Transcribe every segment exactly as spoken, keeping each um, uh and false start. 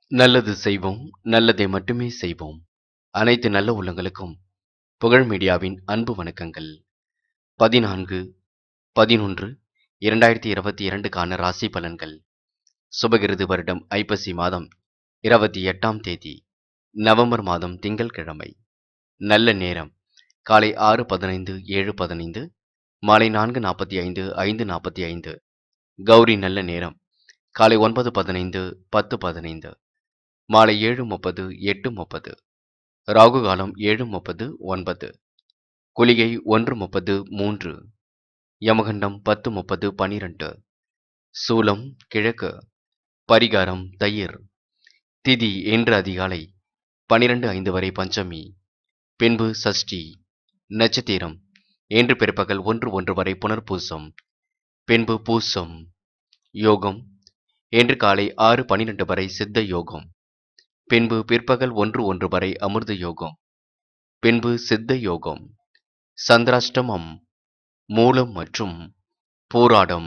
நல்லது செய்வோம், நல்லதை மட்டுமே செய்வோம். அனைத்து நல்ல உள்ளங்களுக்கும் புகழ் மீடியாவின் அன்பு வணக்கங்கள். பதினான்கு பதினொன்று இரண்டாயிரத்தி இருபத்தி இரண்டுக்கான ராசி பலன்கள். சுபகிருது வருடம் ஐப்பசி மாதம் இருபத்தி எட்டாம் தேதி, நவம்பர் மாதம் திங்கள் கிழமை. நல்ல நேரம் காலை ஆறு பதினைந்து ஏழு பதினைந்து, மாலை நான்கு நாற்பத்தி ஐந்து ஐந்து நாற்பத்தி ஐந்து. கௌரி நல்ல நேரம் காலை ஒன்பது பதினைந்து பத்து பதினைந்து, மாலை ஏழு முப்பது எட்டு முப்பது. ராகு காலம் ஏழு முப்பது ஒன்பது, குளிகை ஒன்று முப்பது மூன்று, யமகண்டம் பத்து முப்பது பனிரெண்டு, சூலம் கிழக்கு, பரிகாரம் தயிர். திதி இன்று அதிகாலை பனிரெண்டு ஐந்து வரை பஞ்சமி, பின்பு சஷ்டி. நட்சத்திரம் இன்று பிற்பகல் ஒன்று ஒன்று வரை புனர்பூசம், பின்பு பூசம். யோகம் இன்று காலை ஆறு பனிரெண்டு வரை சித்த யோகம், பின்பு பிற்பகல் ஒன்று ஒன்று வரை அமிர்த யோகம், பின்பு சித்த யோகம். சந்திராஷ்டமம் மூலம் மற்றும் போராடம்.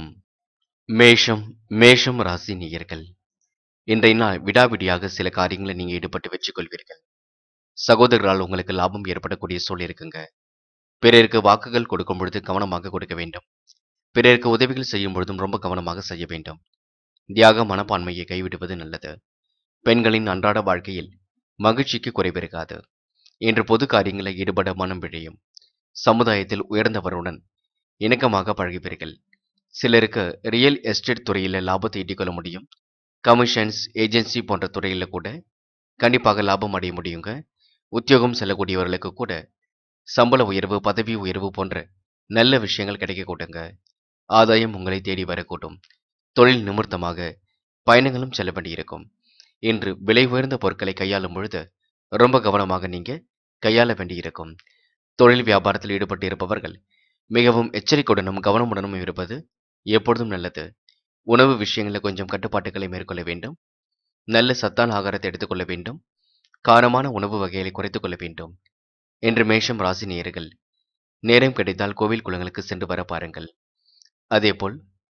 மேஷம் மேஷம் ராசி நேயர்கள், இன்றைய நாள் விடாவிடியாக சில காரியங்களை நீங்க ஈடுபட்டு வெற்றி கொள்வீர்கள். சகோதரர்களால் உங்களுக்கு லாபம் ஏற்படக்கூடிய சூழல் இருக்குங்க. பிறருக்கு வாக்குகள் கொடுக்கும் பொழுது கவனமாக கொடுக்க வேண்டும். பிறருக்கு உதவிகள் செய்யும் பொழுதும் ரொம்ப கவனமாக செய்ய வேண்டும். தியாக மனப்பான்மையை கைவிடுவது நல்லது. பெண்களின் அன்றாட வாழ்க்கையில் மகிழ்ச்சிக்கு குறைவிருக்காது. இன்று பொது காரியங்களில் ஈடுபட மனம் விழையும். சமுதாயத்தில் உயர்ந்தவருடன் இணக்கமாக பழகுவீர்கள். சிலருக்கு ரியல் எஸ்டேட் துறையில் லாபத்தை ஈட்டிக்கொள்ள முடியும். கமிஷன்ஸ் ஏஜென்சி போன்ற துறையில் கூட கண்டிப்பாக லாபம் அடைய முடியுங்க. உத்தியோகம் செல்லக்கூடியவர்களுக்கு கூட சம்பள உயர்வு, பதவி உயர்வு போன்ற நல்ல விஷயங்கள் கிடைக்கக்கூடுங்க. ஆதாயம் உங்களை தேடி வரக்கூடும். தொழில் நிமித்தமாக பயணங்களும் செல்ல வேண்டியிருக்கும். இன்று விலை உயர்ந்த பொருட்களை கையாளும் பொழுது ரொம்ப கவனமாக நீங்க கையாள வேண்டியிருக்கும். தொழில் வியாபாரத்தில் ஈடுபட்டு இருப்பவர்கள் மிகவும் எச்சரிக்கையுடனும் கவனமுடனும் இருப்பது எப்பொழுதும் நல்லது. உணவு விஷயங்களில் கொஞ்சம் கட்டுப்பாட்டுகளை மேற்கொள்ள வேண்டும். நல்ல சத்தான ஆகாரத்தை எடுத்துக்கொள்ள வேண்டும். காரமான உணவு வகைகளை குறைத்துக் கொள்ள வேண்டும். இன்று மேஷம் ராசி நேயர்கள், நேரம் கிடைத்தால் கோவில் குளங்களுக்கு சென்று வர பாருங்கள். அதேபோல்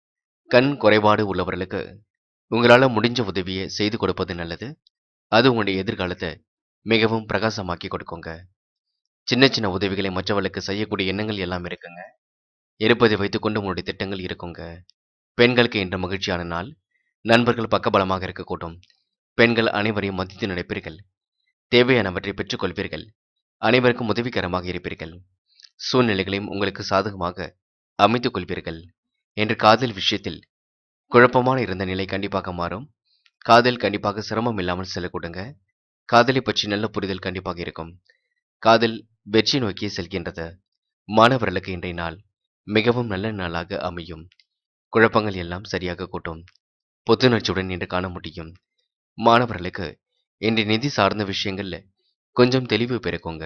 கண் குறைபாடு உள்ளவர்களுக்கு உங்களால் முடிஞ்ச உதவியை செய்து கொடுப்பது நல்லது. அது உங்களுடைய எதிர்காலத்தை மிகவும் பிரகாசமாக்கி கொடுக்குங்க. சின்ன சின்ன உதவிகளை மற்றவர்களுக்கு செய்யக்கூடிய எண்ணங்கள் எல்லாம் இருக்குங்க. இருப்பதை வைத்துக்கொண்டு உங்களுடைய திட்டங்கள் இருக்குங்க. பெண்களுக்கு இன்று மகிழ்ச்சியான நாள். நண்பர்கள் பக்கபலமாக இருக்கக்கூடும். பெண்கள் அனைவரையும் மதித்து நடப்பீர்கள். தேவையானவற்றை பெற்றுக்கொள்வீர்கள். அனைவருக்கும் உதவிகரமாக இருப்பீர்கள். சூழ்நிலைகளையும் உங்களுக்கு சாதகமாக அமைத்துக் கொள்வீர்கள். என்று காதல் விஷயத்தில் குழப்பமான இருந்த நிலை கண்டிப்பாக மாறும். காதல் கண்டிப்பாக சிரமம் இல்லாமல் செல்லக்கூடுங்க. காதலை பற்றி நல்ல புரிதல் கண்டிப்பாக இருக்கும். காதல் வெற்றி நோக்கி செல்கின்றது. மாணவர்களுக்கு இன்றைய நாள் மிகவும் நல்ல நாளாக அமையும். குழப்பங்கள் எல்லாம் சரியாக கூட்டும். புத்துணர்ச்சியுடன் இன்று காண முடியும். மாணவர்களுக்கு இன்று நிதி சார்ந்த விஷயங்கள்ல கொஞ்சம் தெளிவு பிறக்குங்க.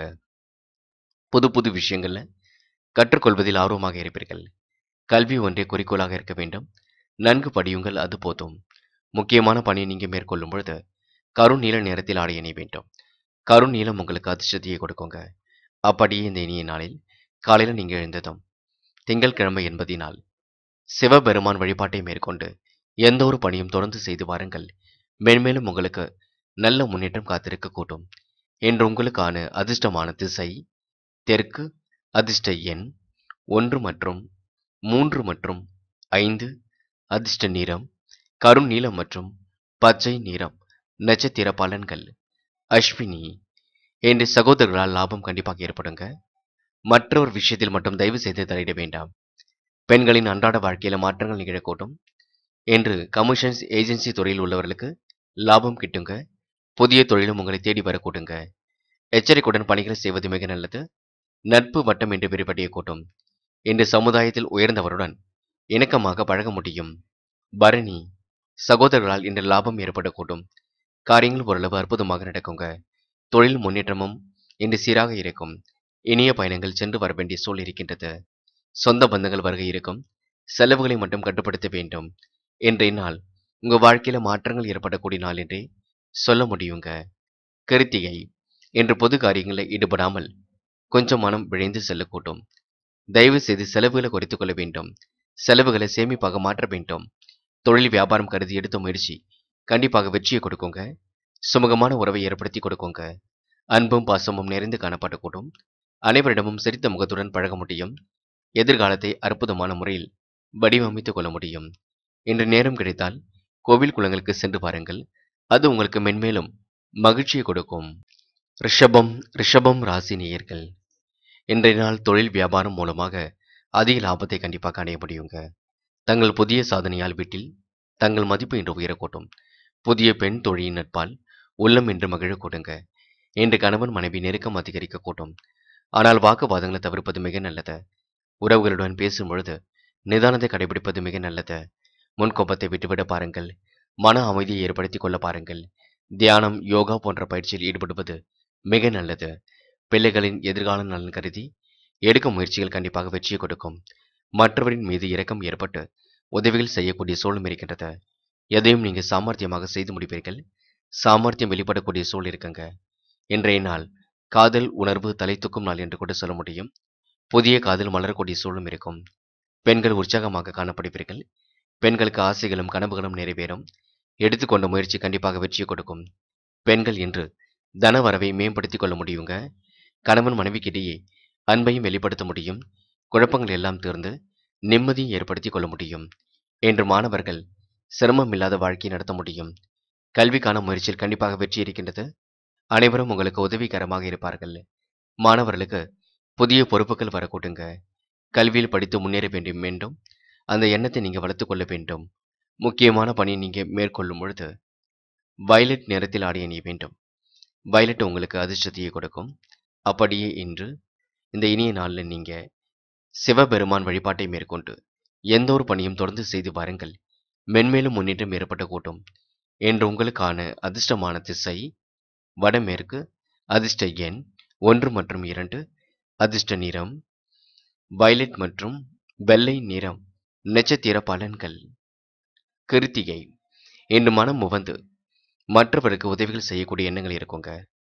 புது புது விஷயங்கள்ல கற்றுக்கொள்வதில் ஆர்வமாக இருப்பீர்கள். கல்வி ஒன்றே குறிக்கோளாக இருக்க வேண்டும். நன்கு படியுங்கள், அது போதும். முக்கியமான பணியை நீங்க மேற்கொள்ளும் பொழுது கருண் நீல நிறத்தில் ஆடை அணிய வேண்டும். கருண் நீளம் உங்களுக்கு அதிர்ஷ்டத்தையே கொடுக்குங்க. அப்படியே இந்த இனிய நாளில் காலையில் நீங்க எழுந்ததும் திங்கட்கிழமை என்பதினால் சிவபெருமான் வழிபாட்டை மேற்கொண்டு எந்த ஒரு பணியும் தொடர்ந்து செய்து வாருங்கள். மேன்மேலும் உங்களுக்கு நல்ல முன்னேற்றம் காத்திருக்க கூட்டும். இன்று உங்களுக்கான அதிர்ஷ்டமான திசை தெற்கு. அதிர்ஷ்ட எண் ஒன்று மற்றும் மூன்று மற்றும் ஐந்து. அதிர்ஷ்ட நிறம் கருண் நீலம் மற்றும் பச்சை நிறம். நட்சத்திர பலன்கள் அஸ்வினி. இன்று சகோதரர்களால் லாபம் கண்டிப்பாக ஏற்படுங்க. மற்றொரு விஷயத்தில் மட்டும் தயவு செய்து தலையிட வேண்டாம். பெண்களின் அன்றாட வாழ்க்கையில மாற்றங்கள் நிகழக்கூடும். என்று கமிஷன்ஸ் ஏஜென்சி துறையில் உள்ளவர்களுக்கு லாபம் கிட்டுங்க. புதிய தொழிலும் உங்களை தேடி வரக்கூடுங்க. எச்சரிக்கையுடன் பணிகளை செய்வது மிக நல்லது. நட்பு வட்டம் என்று விரிவடைய கூட்டும். இன்று சமுதாயத்தில் உயர்ந்தவருடன் இணக்கமாக பழக முடியும். பரணி. சகோதரர்களால் இன்று லாபம் ஏற்படக்கூடும். காரியங்கள் ஓரளவு அற்புதமாக நடக்குங்க. தொழில் முன்னேற்றமும் இன்று சீராக இருக்கும். இனிய பயணங்கள் சென்று வர வேண்டிய சூழல் இருக்கின்றது. சொந்த பந்தங்கள் வருகை இருக்கும். செலவுகளை மட்டும் கட்டுப்படுத்த வேண்டும். இன்றைய நாள் உங்க வாழ்க்கையில மாற்றங்கள் ஏற்படக்கூடிய நாள் என்றே சொல்ல முடியுங்க. கிருத்திகை. இன்று பொது காரியங்களில் ஈடுபடாமல் கொஞ்சம் மனம் விழைந்து செல்லக்கூடும். தயவு செய்து செலவுகளை குறைத்துக் கொள்ள வேண்டும். செலவுகளை சேமிப்பாக மாற்ற வேண்டும். தொழில் வியாபாரம் கருதி எடுத்த முயற்சி கண்டிப்பாக வெற்றியை கொடுக்குங்க. சுமூகமான உறவை ஏற்படுத்தி கொடுக்குங்க. அன்பும் பாசமும் நிறைந்து காணப்படக்கூடும். அனைவரிடமும் சிரித்த முகத்துடன் பழக முடியும். எதிர்காலத்தை அற்புதமான முறையில் வடிவமைத்துக் கொள்ள முடியும். இன்று நேரம் கிடைத்தால் கோவில் குளங்களுக்கு சென்று பாருங்கள். அது உங்களுக்கு மென்மேலும் மகிழ்ச்சியை கொடுக்கும். ரிஷபம் ரிஷபம் ராசி நேயர்கள், இன்றைய நாள் தொழில் வியாபாரம் மூலமாக அதிக லாபத்தை கண்டிப்பாக அடைய முடியுங்க. தங்கள் புதிய சாதனையால் வீட்டில் தங்கள் மதிப்பு இன்று உயரக்கூடும். புதிய பெண் தொழிலின் நட்பால் உள்ளம் என்று மகிழ கூடுங்க. இன்று கணவன் மனைவி நெருக்கம் அதிகரிக்க கூடும். ஆனால் வாக்குவாதங்களை தவிர்ப்பது மிக நல்லது. உறவுகளுடன் பேசும் பொழுது நிதானத்தை கடைபிடிப்பது மிக நல்லது. முன்கோபத்தை விட்டுவிட பாருங்கள். மன அமைதியை ஏற்படுத்திக் கொள்ள பாருங்கள். தியானம், யோகா போன்ற பயிற்சியில் ஈடுபடுவது மிக நல்லது. பிள்ளைகளின் எதிர்கால நலன் கருதி எடுக்கும் முயற்சிகள் கண்டிப்பாக வெற்றியை கொடுக்கும். மற்றவரின் மீது இரக்கம் ஏற்பட்டு உதவிகள் செய்யக்கூடிய சூழலும் இருக்கின்றது. எதையும் நீங்க சாமர்த்தியமாக செய்து முடிப்பீர்கள். சாமர்த்தியம் வெளிப்படக்கூடிய சூழல் இருக்குங்க. இன்றைய நாள் காதல் உணர்வு தலை தூக்கும் நாள் என்று கூட சொல்ல முடியும். புதிய காதல் மலரக்கூடிய சூழலும் இருக்கும். பெண்கள் உற்சாகமாக காணப்படுவீர்கள். பெண்களுக்கு ஆசைகளும் கனவுகளும் நிறைவேறும். எடுத்துக்கொண்ட முயற்சி கண்டிப்பாக வெற்றியை கொடுக்கும். பெண்கள் இன்று தன வரவை மேம்படுத்திக் கொள்ள முடியுங்க. கணவன் மனைவிக்கிடையே அன்பையும் வெளிப்படுத்த முடியும். குழப்பங்கள் எல்லாம் தீர்ந்து நிம்மதியை ஏற்படுத்திக் கொள்ள முடியும். இன்று மாணவர்கள் சிரமம் இல்லாத வாழ்க்கையை நடத்த முடியும். கல்விக்கான முயற்சியில் கண்டிப்பாக வெற்றி இருக்கின்றது. அனைவரும் உங்களுக்கு உதவிகரமாக இருப்பார்கள். மாணவர்களுக்கு புதிய பொறுப்புகள் வரக்கூடுங்க. கல்வியில் படித்து முன்னேற வேண்டும் வேண்டும் அந்த எண்ணத்தை நீங்க வளர்த்துக் கொள்ள வேண்டும். முக்கியமான பணியை நீங்க மேற்கொள்ளும் பொழுது வயலட் நிறத்தில் ஆடை அணிய வேண்டும். வயலட் உங்களுக்கு அதிர்ஷ்டத்தையே கொடுக்கும். அப்படியே இன்று இந்த இனிய நாளில் நீங்க சிவபெருமான் வழிபாட்டை மேற்கொண்டு எந்த ஒரு பணியும் தொடர்ந்து செய்து வாருங்கள். மென்மேலும் முன்னேற்றம் ஏற்பட்ட கூட்டும். என்று உங்களுக்கான அதிர்ஷ்டமான திசை வடமேற்கு. அதிர்ஷ்ட எண் ஒன்று மற்றும் இரண்டு. அதிர்ஷ்ட நிறம் வயலட் மற்றும் வெள்ளை நிறம். நட்சத்திர பலன்கள். கிருத்திகை, இன்று மனம் உவந்து மற்றவருக்கு உதவிகள் செய்யக்கூடிய எண்ணங்கள் இருக்குங்க.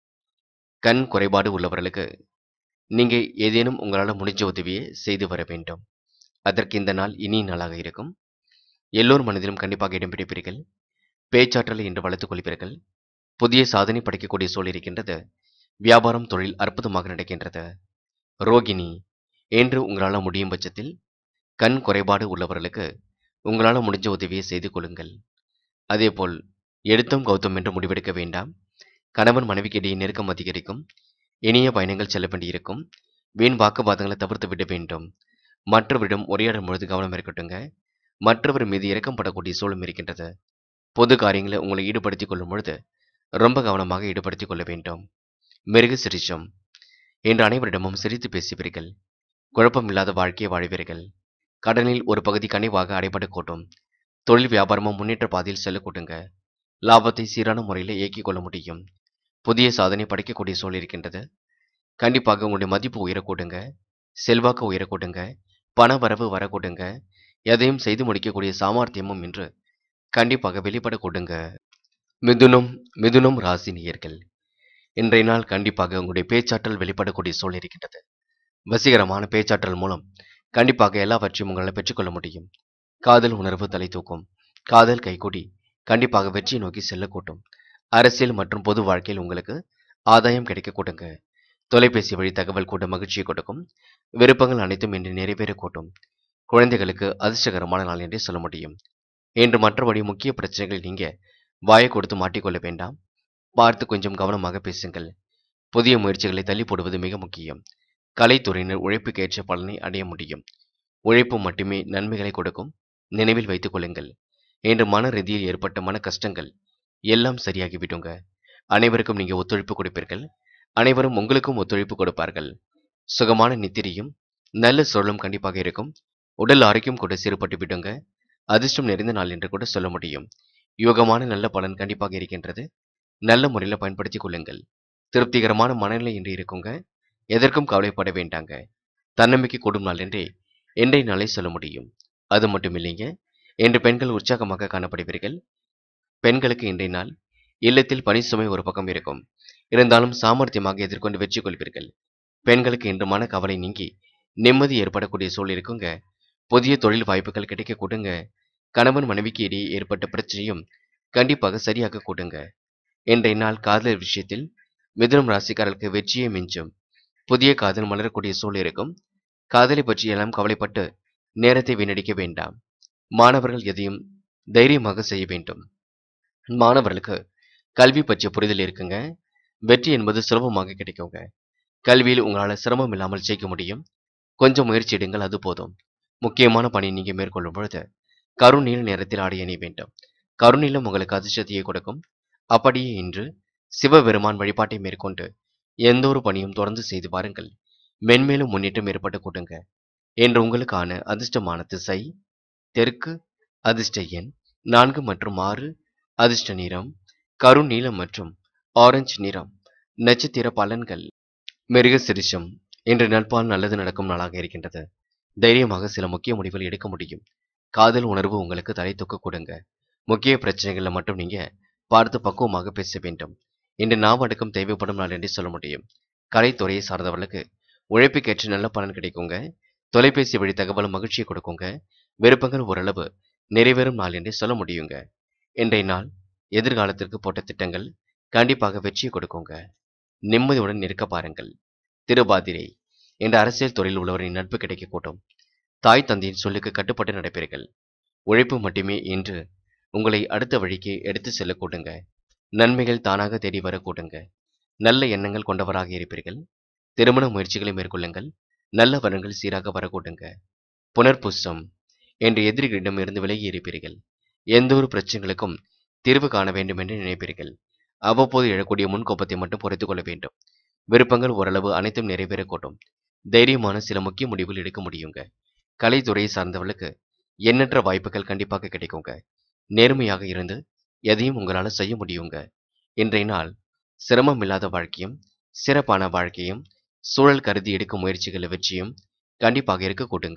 கண் குறைபாடு உள்ளவர்களுக்கு நீங்க ஏதேனும் உங்களால் முடிஞ்ச உதவியை செய்து வர வேண்டும். அதற்கு இந்த நாள் இனிய நாளாக இருக்கும். எல்லோர் மனதிலும் கண்டிப்பாக இடம் பிடிப்பீர்கள். பேச்சாற்றலை இன்று வளர்த்துக் கொள்வீர்கள். புதிய சாதனை படைக்கக்கூடிய சூழல் இருக்கின்றது. வியாபாரம் தொழில் அற்புதமாக நடக்கின்றது. ரோகிணி, என்று உங்களால் முடியும் பட்சத்தில் கண் குறைபாடு உள்ளவர்களுக்கு உங்களால் முடிஞ்ச உதவியை செய்து கொள்ளுங்கள். அதேபோல் எடுத்தும் கௌதம் என்று முடிவெடுக்க வேண்டாம். கணவன் மனைவிக்கு இடையே நெருக்கம் அதிகரிக்கும். இனிய பயணங்கள் செல்ல வேண்டியிருக்கும். வீண் வாக்குவாதங்களை தவிர்த்து விட வேண்டும். மற்றவரிடம் உரையாடும் பொழுது கவனம் இருக்கட்டுங்க. மற்றவர் மீது இரக்கம் படக்கூடிய சூழலும் இருக்கின்றது. பொது காரியங்களை உங்களை ஈடுபடுத்திக் கொள்ளும் பொழுது ரொம்ப கவனமாக ஈடுபடுத்திக் கொள்ள வேண்டும். மிருக சிரிச்சம், என்று அனைவரிடமும் சிரித்து பேசுவீர்கள். குழப்பம் இல்லாத வாழ்க்கையை வாழ்வீர்கள். கடனில் ஒரு பகுதி கனிவாக அடைபடக்கூடும். தொழில் வியாபாரமும் முன்னேற்ற பாதையில் செல்லக்கூடுங்க. லாபத்தை சீரான முறையில் இயக்கிக் கொள்ள முடியும். புதிய சாதனை படைக்கக்கூடிய சூழல் இருக்கின்றது. கண்டிப்பாக உங்களுடைய மதிப்பு உயரக்கூடுங்க. செல்வாக்கு உயரக்கூடுங்க. பண வரவு வரக்கூடுங்க. எதையும் செய்து முடிக்கக்கூடிய சாமர்த்தியமும் இன்று கண்டிப்பாக வெளிப்படக்கூடுங்க. மிதுனம் மிதுனம் ராசி நேயர்கள், இன்றைய நாள் கண்டிப்பாக உங்களுடைய பேச்சாற்றல் வெளிப்படக்கூடிய சூழல் இருக்கின்றது. வசீகரமான பேச்சாற்றல் மூலம் கண்டிப்பாக எல்லாவற்றையும் உங்களால் பெற்றுக்கொள்ள முடியும். காதல் உணர்வு தலை தூக்கும். காதல் கைகூடி கண்டிப்பாக வெற்றி நோக்கி செல்லக்கூடும். அரசியல் மற்றும் பொது வாழ்க்கையில் உங்களுக்கு ஆதாயம் கிடைக்க கூடுங்க. தொலைபேசி வழி தகவல் கூட மகிழ்ச்சியை கொடுக்கும். விருப்பங்கள் அனைத்தும் இன்று நிறைவேறக்கூடும். குழந்தைகளுக்கு அதிர்ஷ்டகரமான நாள் என்றே சொல்ல முடியும். இன்று மற்றபடி முக்கிய பிரச்சனைகள் நீங்க வாயை கொடுத்து மாட்டிக்கொள்ள வேண்டாம். பார்த்து கொஞ்சம் கவனமாக பேசுங்கள். புதிய முயற்சிகளை தள்ளி போடுவது மிக முக்கியம். கலைத்துறையினர் உழைப்புக்கேற்ற பலனை அடைய முடியும். உழைப்பு மட்டுமே நன்மைகளை கொடுக்கும். நினைவில் வைத்துக் கொள்ளுங்கள். இன்று மன ரீதியில் ஏற்பட்ட மன கஷ்டங்கள் எல்லாம் சரியாகி விடுங்க. அனைவருக்கும் நீங்க ஒத்துழைப்பு கொடுப்பீர்கள். அனைவரும் உங்களுக்கும் ஒத்துழைப்பு கொடுப்பார்கள். சுகமான நித்திரையும் நல்ல சூழலும் கண்டிப்பாக இருக்கும். உடல் ஆரோக்கியம் கூட சீர்பட்டு விடுங்க. அதிர்ஷ்டம் நிறைந்த நாள் என்று கூட சொல்ல முடியும். யோகமான நல்ல பலன் கண்டிப்பாக இருக்கின்றது. நல்ல முறையில் பயன்படுத்திக் கொள்ளுங்கள். திருப்திகரமான மனநிலை இன்று இருக்குங்க. எதற்கும் கவலைப்பட வேண்டாங்க. தன்னம்பிக்கை கூடும் நாள் என்றே இன்றைய நாளை சொல்ல முடியும். அது மட்டும் இல்லைங்க, இன்று பெண்கள் உற்சாகமாக காணப்படுவீர்கள். பெண்களுக்கு இன்றைய நாள் இல்லத்தில் பணி சுமை ஒரு பக்கம் இருக்கும். இருந்தாலும் சாமர்த்தியமாக எதிர்கொண்டு வெற்றி கொள்வீர்கள். பெண்களுக்கு இன்று மன கவலை நீங்கி நிம்மதி ஏற்படக்கூடிய சூழல் இருக்குங்க. புதிய தொழில் வாய்ப்புகள் கிடைக்க கூடுங்க. கணவன் மனைவிக்கு இடையே ஏற்பட்ட பிரச்சனையும் கண்டிப்பாக சரியாக கூடுங்க. இன்றைய நாள் காதல் விஷயத்தில் மிதுனம் ராசிக்காரர்களுக்கு வெற்றியை மிஞ்சும். புதிய காதல் மலரக்கூடிய சூழல் இருக்கும். காதலை பற்றி எல்லாம் கவலைப்பட்டு நேரத்தை வீணடிக்க வேண்டாம். மாணவர்கள் எதையும் தைரியமாக செய்ய வேண்டும். மாணவர்களுக்கு கல்வி பற்றிய புரிதல் இருக்குங்க. வெற்றி என்பது சுலபமாக கிடைக்குங்க. கல்வியில் உங்களால் சிரமம் இல்லாமல் ஜெயிக்க முடியும். கொஞ்சம் முயற்சி எடுங்கள், அது போதும். முக்கியமான பணி நீங்க மேற்கொள்ளும் பொழுது கருநீல நிறத்தில் ஆடை அணிய வேண்டும். கருநீலம் உங்களுக்கு அதிர்ஷ்டத்தையே கொடுக்கும். அப்படியே இன்று சிவபெருமான் வழிபாட்டை மேற்கொண்டு எந்த ஒரு பணியும் தொடர்ந்து செய்து பாருங்கள். மென்மேலும் முன்னேற்றம் ஏற்பட்டு கொடுங்க. என்று உங்களுக்கான அதிர்ஷ்டமான திசை தெற்கு, அதிர்ஷ்ட எண் நான்கு மற்றும் ஆறு, அதிர்ஷ்ட நிறம் கருநீலம் மற்றும் ஆரஞ்சு நிறம். நட்சத்திர பலன்கள். மிருக சிரிஷம். இன்று நட்பால் நல்லது நடக்கும் நாளாக இருக்கின்றது. தைரியமாக சில முக்கிய முடிவுகள் எடுக்க முடியும். காதல் உணர்வு உங்களுக்கு தலை தூக்க கொடுங்க. முக்கிய பிரச்சனைகளை மட்டும் நீங்க பார்த்து பக்குவமாக பேச வேண்டும். இன்று நாவடக்கம் தேவைப்படும் நாள் என்று சொல்ல முடியும். கலைத்துறையை சார்ந்தவர்களுக்கு உழைப்புக்கேற்ற நல்ல பலன் கிடைக்குங்க. தொலைபேசி வழி தகவலும் மகிழ்ச்சியை கொடுக்குங்க. விருப்பங்கள் ஓரளவு நிறைவேறும் நாள் என்றே சொல்ல முடியுங்க. இன்றைய நாள் எதிர்காலத்திற்கு போட்ட திட்டங்கள் கண்டிப்பாக வெற்றியை கொடுக்குங்க. நிம்மதியுடன் இருக்க பாருங்கள். திருபாதிரை. என்ற அரசியல் துறையில் உள்ளவரின் நட்பு கிடைக்கக்கூடும். தாய் தந்தையின் சொல்லுக்கு கட்டுப்பட்டு நடப்பீர்கள். உழைப்பு மட்டுமே இன்று உங்களை அடுத்த வழிக்கு எடுத்து செல்ல கூடுங்க. நன்மைகள் தானாக தேடி வர கூடுங்க. நல்ல எண்ணங்கள் கொண்டவராக இருப்பீர்கள். திருமண முயற்சிகளை மேற்கொள்ளுங்கள். நல்ல வரன்கள் சீராக வரக்கூடுங்க. புனர்பூசம். என்று எதிரிகளிடம் இருந்து விலகி இருப்பீர்கள். எந்த ஒரு பிரச்சனைகளுக்கும் தீர்வு காண வேண்டும் என்று நினைப்பீர்கள். அவ்வப்போது எழக்கூடிய முன்கோபத்தை மட்டும் குறைத்துக் கொள்ள வேண்டும். விருப்பங்கள் ஓரளவு அனைத்தும் நிறைவேறக்கூடும். தைரியமான சில முக்கிய முடிவுகள் எடுக்க முடியுங்க. கலைத்துறையை சார்ந்தவர்களுக்கு எண்ணற்ற வாய்ப்புகள் கண்டிப்பாக கிடைக்குங்க. நேர்மையாக இருந்து எதையும் உங்களால் செய்ய முடியுங்க. இன்றைய நாள் சிரமம் இல்லாத வாழ்க்கையும் சிறப்பான வாழ்க்கையும் சூழல் கருதி எடுக்கும் முயற்சிகளை வெற்றியும் கண்டிப்பாக இருக்க கூடுங்க.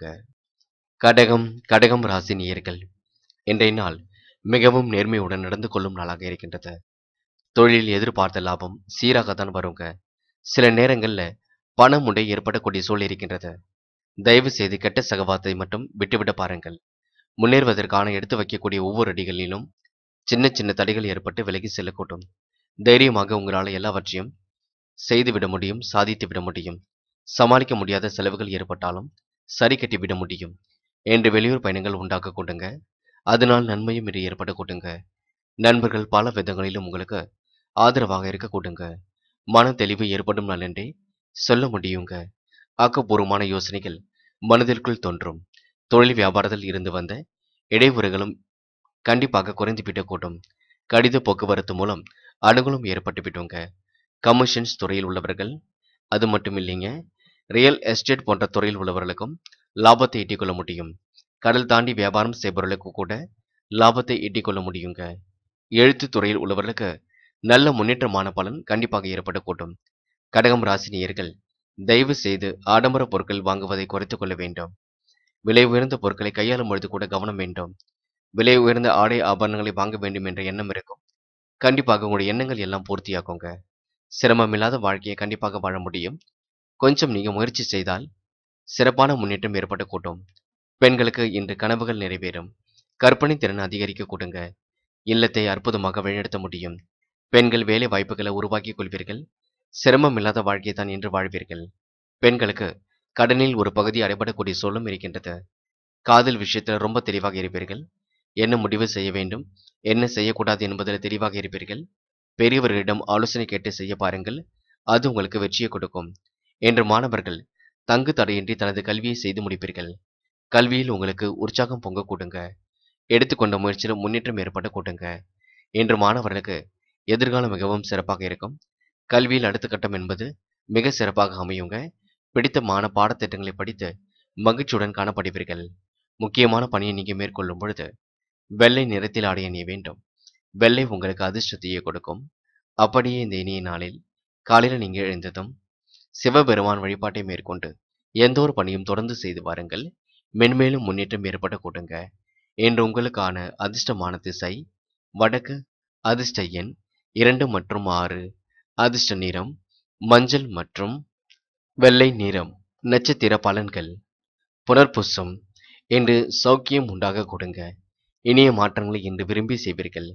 கடகம். கடகம் ராசி நேயர்கள். இன்றைய நாள் மிகவும் நேர்மையுடன் நடந்து கொள்ளும் நாளாக இருக்கின்றது. தொழிலில் எதிர்பார்த்த லாபம் சீராகத்தான் வருங்க. சில நேரங்கள்ல பணம் உடை ஏற்படக்கூடிய சூழல் இருக்கின்றது. தயவு செய்து கெட்ட சகவாத்தை மட்டும் விட்டுவிட பாருங்கள். முன்னேறுவதற்கான எடுத்து வைக்கக்கூடிய ஒவ்வொரு அடிகளிலும் சின்ன சின்ன தடைகள் ஏற்பட்டு விலகி செல்லக்கூடும். தைரியமாக உங்களால் எல்லாவற்றையும் செய்துவிட முடியும், சாதித்து விட முடியும். சமாளிக்க முடியாத செலவுகள் ஏற்பட்டாலும் சரி கட்டி விட முடியும். என்று வெளியூர் பயணங்கள் உண்டாக்க கூடுங்க. அதனால் நன்மையும் இன்று ஏற்பட கூடுங்க. நண்பர்கள் பல விதங்களிலும் உங்களுக்கு ஆதரவாக இருக்க கூடுங்க. மன தெளிவு ஏற்படும் நாள் என்றே சொல்ல முடியுங்க. ஆக்கப்பூர்வமான யோசனைகள் மனதிற்குள் தோன்றும். தொழில் வியாபாரத்தில் இருந்து வந்த இடையூறுகளும் கண்டிப்பாக குறைந்துவிடக்கூடும். கடித போக்குவரத்து மூலம் அனுகூலம் ஏற்பட்டு விடுங்க. கமிஷன்ஸ் துறையில் உள்ளவர்கள், அது மட்டும் இல்லைங்க, ரியல் எஸ்டேட் போன்ற துறையில் உள்ளவர்களுக்கும் லாபத்தை ஈட்டிக்கொள்ள முடியும். கடல் தாண்டி வியாபாரம் செய்பவர்களுக்கு கூட லாபத்தை ஈட்டிக்கொள்ள முடியுங்க. எழுத்து துறையில் உள்ளவர்களுக்கு நல்ல முன்னேற்றமான பலன் கண்டிப்பாக ஏற்படக்கூடும். கடகம் ராசி நேயர்கள், தயவு செய்து ஆடம்பர பொருட்கள் வாங்குவதை குறைத்துக் கொள்ள வேண்டும். விலை உயர்ந்த பொருட்களை கையாளும் பொழுது கூட கவனம் வேண்டும். விலை உயர்ந்த ஆடை ஆபரணங்களை வாங்க வேண்டும் என்ற எண்ணம் இருக்கும். கண்டிப்பாக உங்களுடைய எண்ணங்கள் எல்லாம் பூர்த்தியாகுங்க. சிரமமில்லாத வாழ்க்கையை கண்டிப்பாக வாழ முடியும். கொஞ்சம் நீங்க முயற்சி செய்தால் சிறப்பான முன்னேற்றம் ஏற்படக்கூடும். பெண்களுக்கு இன்று கனவுகள் நிறைவேறும். கற்பனை திறன் அதிகரிக்க கூடுங்க. இல்லத்தை அற்புதமாக வழிநடத்த முடியும். பெண்கள் வேலை வாய்ப்புகளை உருவாக்கிக் கொள்வீர்கள். சிரமம் இல்லாத வாழ்க்கையை தான் இன்று வாழ்வீர்கள். பெண்களுக்கு கடனில் ஒரு பகுதி அடைபடக்கூடிய சூழலும் இருக்கின்றது. காதல் விஷயத்தில் ரொம்ப தெளிவாக இருப்பீர்கள். என்ன முடிவு செய்ய வேண்டும், என்ன செய்யக்கூடாது என்பதில் தெளிவாக இருப்பீர்கள். பெரியவர்களிடம் ஆலோசனை கேட்டு செய்ய பாருங்கள். அது உங்களுக்கு வெற்றியை கொடுக்கும். என்று மாணவர்கள் தங்கு தடையின்றி தனது கல்வியை செய்து முடிப்பீர்கள். கல்வியில் உங்களுக்கு உற்சாகம் பொங்க கூடுங்க. எடுத்துக்கொண்ட முயற்சியில் முன்னேற்றம் ஏற்பட கூடுங்க. என்று மாணவர்களுக்கு எதிர்காலம் மிகவும் சிறப்பாக இருக்கும். கல்வியில் அடுத்த கட்டம் என்பது மிக சிறப்பாக அமையுங்க. பிடித்தமான பாடத்திட்டங்களை படித்து மகிழ்ச்சியுடன் காணப்படுவீர்கள். முக்கியமான பணியை நீங்க மேற்கொள்ளும் பொழுது வெள்ளை நிறத்தில் ஆடை அணிய வேண்டும். வெள்ளை உங்களுக்கு அதிர்ஷ்டத்தையே கொடுக்கும். அப்படியே இந்த இனிய நாளில் காலையில் நீங்க எழுந்ததும் சிவபெருமான் வழிபாட்டை மேற்கொண்டு எந்த ஒரு பணியும் தொடர்ந்து செய்து வாருங்கள். மென்மேலும் முன்னேற்றம் ஏற்பட கூடுங்க. என்று உங்களுக்கான அதிர்ஷ்டமான திசை வடக்கு, அதிர்ஷ்ட எண் இரண்டு மற்றும் ஆறு, அதிர்ஷ்ட நிறம் மஞ்சள் மற்றும் வெள்ளை நிறம். நட்சத்திர பலன்கள். புனர்பூசம். என்று சௌக்கியம் உண்டாக கொடுங்க. இனிய மாற்றங்களை இன்று விரும்பி செய்வீர்கள்.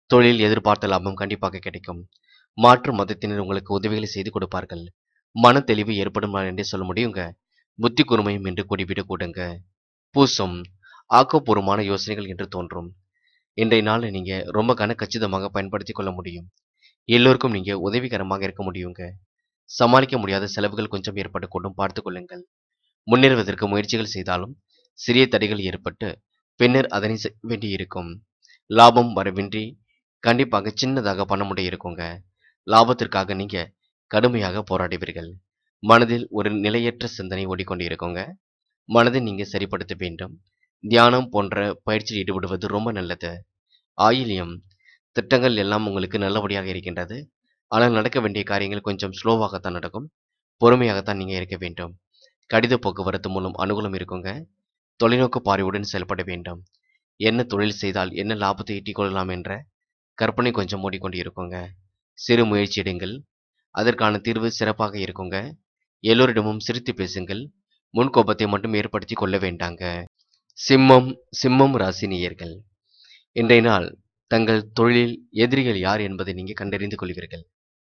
தொழில் எதிர்பார்த்த லாபம் கண்டிப்பாக கிடைக்கும். மாற்று மதத்தினர் உங்களுக்கு உதவிகளை செய்து கொடுப்பார்கள். மன தெளிவு ஏற்படும் நாள் என்றே சொல்ல முடியுங்க. புத்தி கூர்மையும் என்று கூடிவிட கூடுங்க. பூசம் ஆக்கப்பூர்வமான யோசனைகள் என்று தோன்றும். இன்றைய நாளை நீங்க ரொம்ப கன கச்சிதமாக பயன்படுத்திக் கொள்ள முடியும். எல்லோருக்கும் நீங்க உதவிகரமாக இருக்க முடியுங்க. சமாளிக்க முடியாத செலவுகள் கொஞ்சம் ஏற்படக்கூடும், பார்த்துக் கொள்ளுங்கள். முன்னேறுவதற்கு முயற்சிகள் செய்தாலும் சிறிய தடைகள் ஏற்பட்டு பின்னர் அதனை செய்ய வேண்டியிருக்கும். லாபம் வரவின்றி கண்டிப்பாக சின்னதாக பண்ண முடிய இருக்குங்க. லாபத்திற்காக நீங்க கடுமையாக போராடுவீர்கள். மனதில் ஒரு நிலையற்ற சிந்தனை ஓடிக்கொண்டு இருக்குங்க. மனதை நீங்க சரிப்படுத்த வேண்டும். தியானம் போன்ற பயிற்சியில் ஈடுபடுவது ரொம்ப நல்லது. ஆயில்யம் திட்டங்கள் எல்லாம் உங்களுக்கு நல்லபடியாக இருக்கின்றது. ஆனால் நடக்க வேண்டிய காரியங்கள் கொஞ்சம் ஸ்லோவாகத்தான் நடக்கும். பொறுமையாகத்தான் நீங்க இருக்க வேண்டும். கடித போக்குவரத்து மூலம் அனுகூலம் இருக்குங்க. தொலைநோக்கு பார்வையுடன் செயல்பட வேண்டும். என்ன தொழில் செய்தால் என்ன லாபத்தை ஈட்டிக் கொள்ளலாம் என்ற கற்பனை கொஞ்சம் ஓடிக்கொண்டு இருக்குங்க. சிறு முயற்சி எடுங்கள். அதற்கான தீர்வு சிறப்பாக இருக்குங்க. எல்லோரிடமும் சிரித்து பேசுங்கள். முன்கோபத்தை மட்டும் ஏற்படுத்தி கொள்ள வேண்டாங்க. சிம்மம் சிம்மம் ராசி நேயர்கள், இன்றைய நாள் தங்கள் தொழிலில் எதிரிகள் யார் என்பதை நீங்க கண்டறிந்து கொள்வீர்கள்.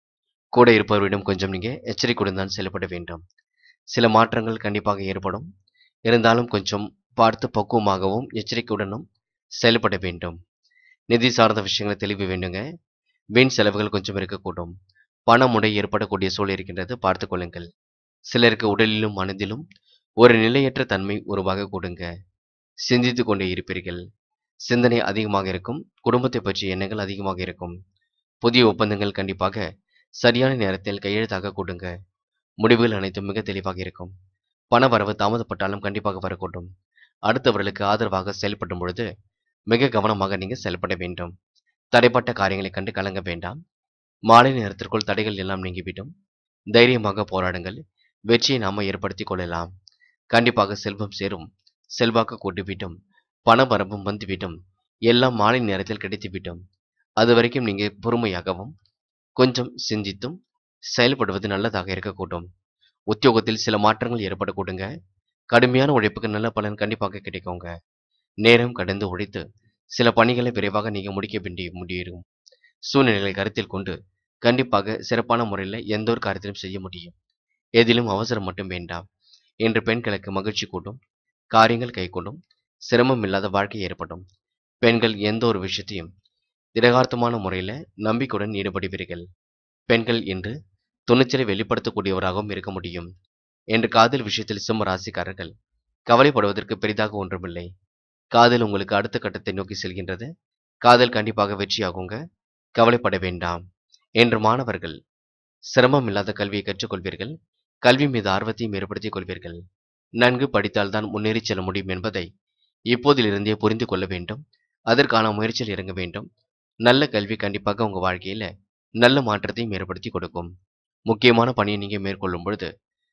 கூட இருப்பவரிடம் கொஞ்சம் நீங்க எச்சரிக்கையுடன் தான் செயல்பட வேண்டும். சில மாற்றங்கள் கண்டிப்பாக ஏற்படும். இருந்தாலும் கொஞ்சம் பார்த்து பக்குவமாகவும் எச்சரிக்கையுடனும் செயல்பட வேண்டும். நிதி சார்ந்த விஷயங்களை தெளிவு வேண்டுங்க. வீண் செலவுகள் கொஞ்சம் இருக்கக்கூடும். பண முடை ஏற்படக்கூடிய சூழல் இருக்கின்றது, பார்த்துக் கொள்ளுங்கள். சிலருக்கு உடலிலும் மனதிலும் ஒரு நிலையற்ற தன்மை உருவாக கூடுங்க. சிந்தித்துக் கொண்டே இருப்பீர்கள். சிந்தனை அதிகமாக இருக்கும். குடும்பத்தை பற்றிய எண்ணங்கள் அதிகமாக இருக்கும். புதிய ஒப்பந்தங்கள் கண்டிப்பாக சரியான நேரத்தில் கையெழுத்தாக கொடுங்க. முடிவுகள் அனைத்தும் மிக தெளிவாக இருக்கும். பண வரவு தாமதப்பட்டாலும் கண்டிப்பாக வரக்கூடும். அடுத்தவர்களுக்கு ஆதரவாக செயல்படும் பொழுது மிக கவனமாக நீங்க செயல்பட வேண்டும். தடைப்பட்ட காரியங்களை கண்டு கலங்க வேண்டாம். மாலை நேரத்திற்குள் தடைகள் எல்லாம் நீங்கிவிடும். தைரியமாக போராடுங்கள். வெற்றியை நாம ஏற்படுத்திக் கொள்ளலாம். கண்டிப்பாக செல்வம் சேரும். செல்வாக்கு கூட்டிவிடும். பண வரவும் வந்துவிடும். எல்லாம் மாலை நேரத்தில் கிடைத்துவிடும். அது வரைக்கும் நீங்க பொறுமையாகவும் கொஞ்சம் சிந்தித்தும் செயல்படுவது நல்லதாக இருக்கக்கூடும். உத்தியோகத்தில் சில மாற்றங்கள் ஏற்படக்கூடுங்க. கடுமையான உழைப்புக்கு நல்ல பலன் கண்டிப்பாக கிடைக்குங்க. நேரம் கடந்து உழைத்து சில பணிகளை விரைவாக நீங்க முடிக்க வேண்டிய முடியும். சூழ்நிலைகளை கருத்தில் கொண்டு கண்டிப்பாக சிறப்பான முறையில் எந்த ஒரு காரியத்திலும் செய்ய முடியும். எதிலும் அவசரம் மட்டும் வேண்டாம். இன்று பெண்களுக்கு மகிழ்ச்சி கூட்டும். காரியங்கள் கைகூடும். சிரமம் இல்லாத வாழ்க்கை ஏற்படும். பெண்கள் எந்த ஒரு விஷயத்தையும் திடகார்த்தமான முறையில் நம்பிக்கையுடன் ஈடுபடுவீர்கள். பெண்கள் இன்று துணிச்சலை வெளிப்படுத்தக்கூடியவராகவும் இருக்க முடியும். என்று காதல் விஷயத்தில் சிம்ம ராசிக்காரர்கள் கவலைப்படுவதற்கு பெரிதாக ஒன்றுமில்லை. காதல் உங்களுக்கு அடுத்த கட்டத்தை நோக்கி செல்கின்றது. காதல் கண்டிப்பாக வெற்றியாகுங்க. கவலைப்பட வேண்டாம். என்று மாணவர்கள் சிரமம் இல்லாத கல்வியை கற்றுக்கொள்வீர்கள். கல்வி மீது ஆர்வத்தையும் ஏற்படுத்திக் கொள்வீர்கள். நன்கு படித்தால்தான் முன்னேறி செல்ல முடியும் என்பதை இப்போதிலிருந்தே புரிந்து கொள்ள வேண்டும். அதற்கான முயற்சியில் இறங்க வேண்டும். நல்ல கல்வி கண்டிப்பாக உங்க வாழ்க்கையில நல்ல மாற்றத்தையும் ஏற்படுத்தி கொடுக்கும். முக்கியமான பணியை நீங்க மேற்கொள்ளும் பொழுது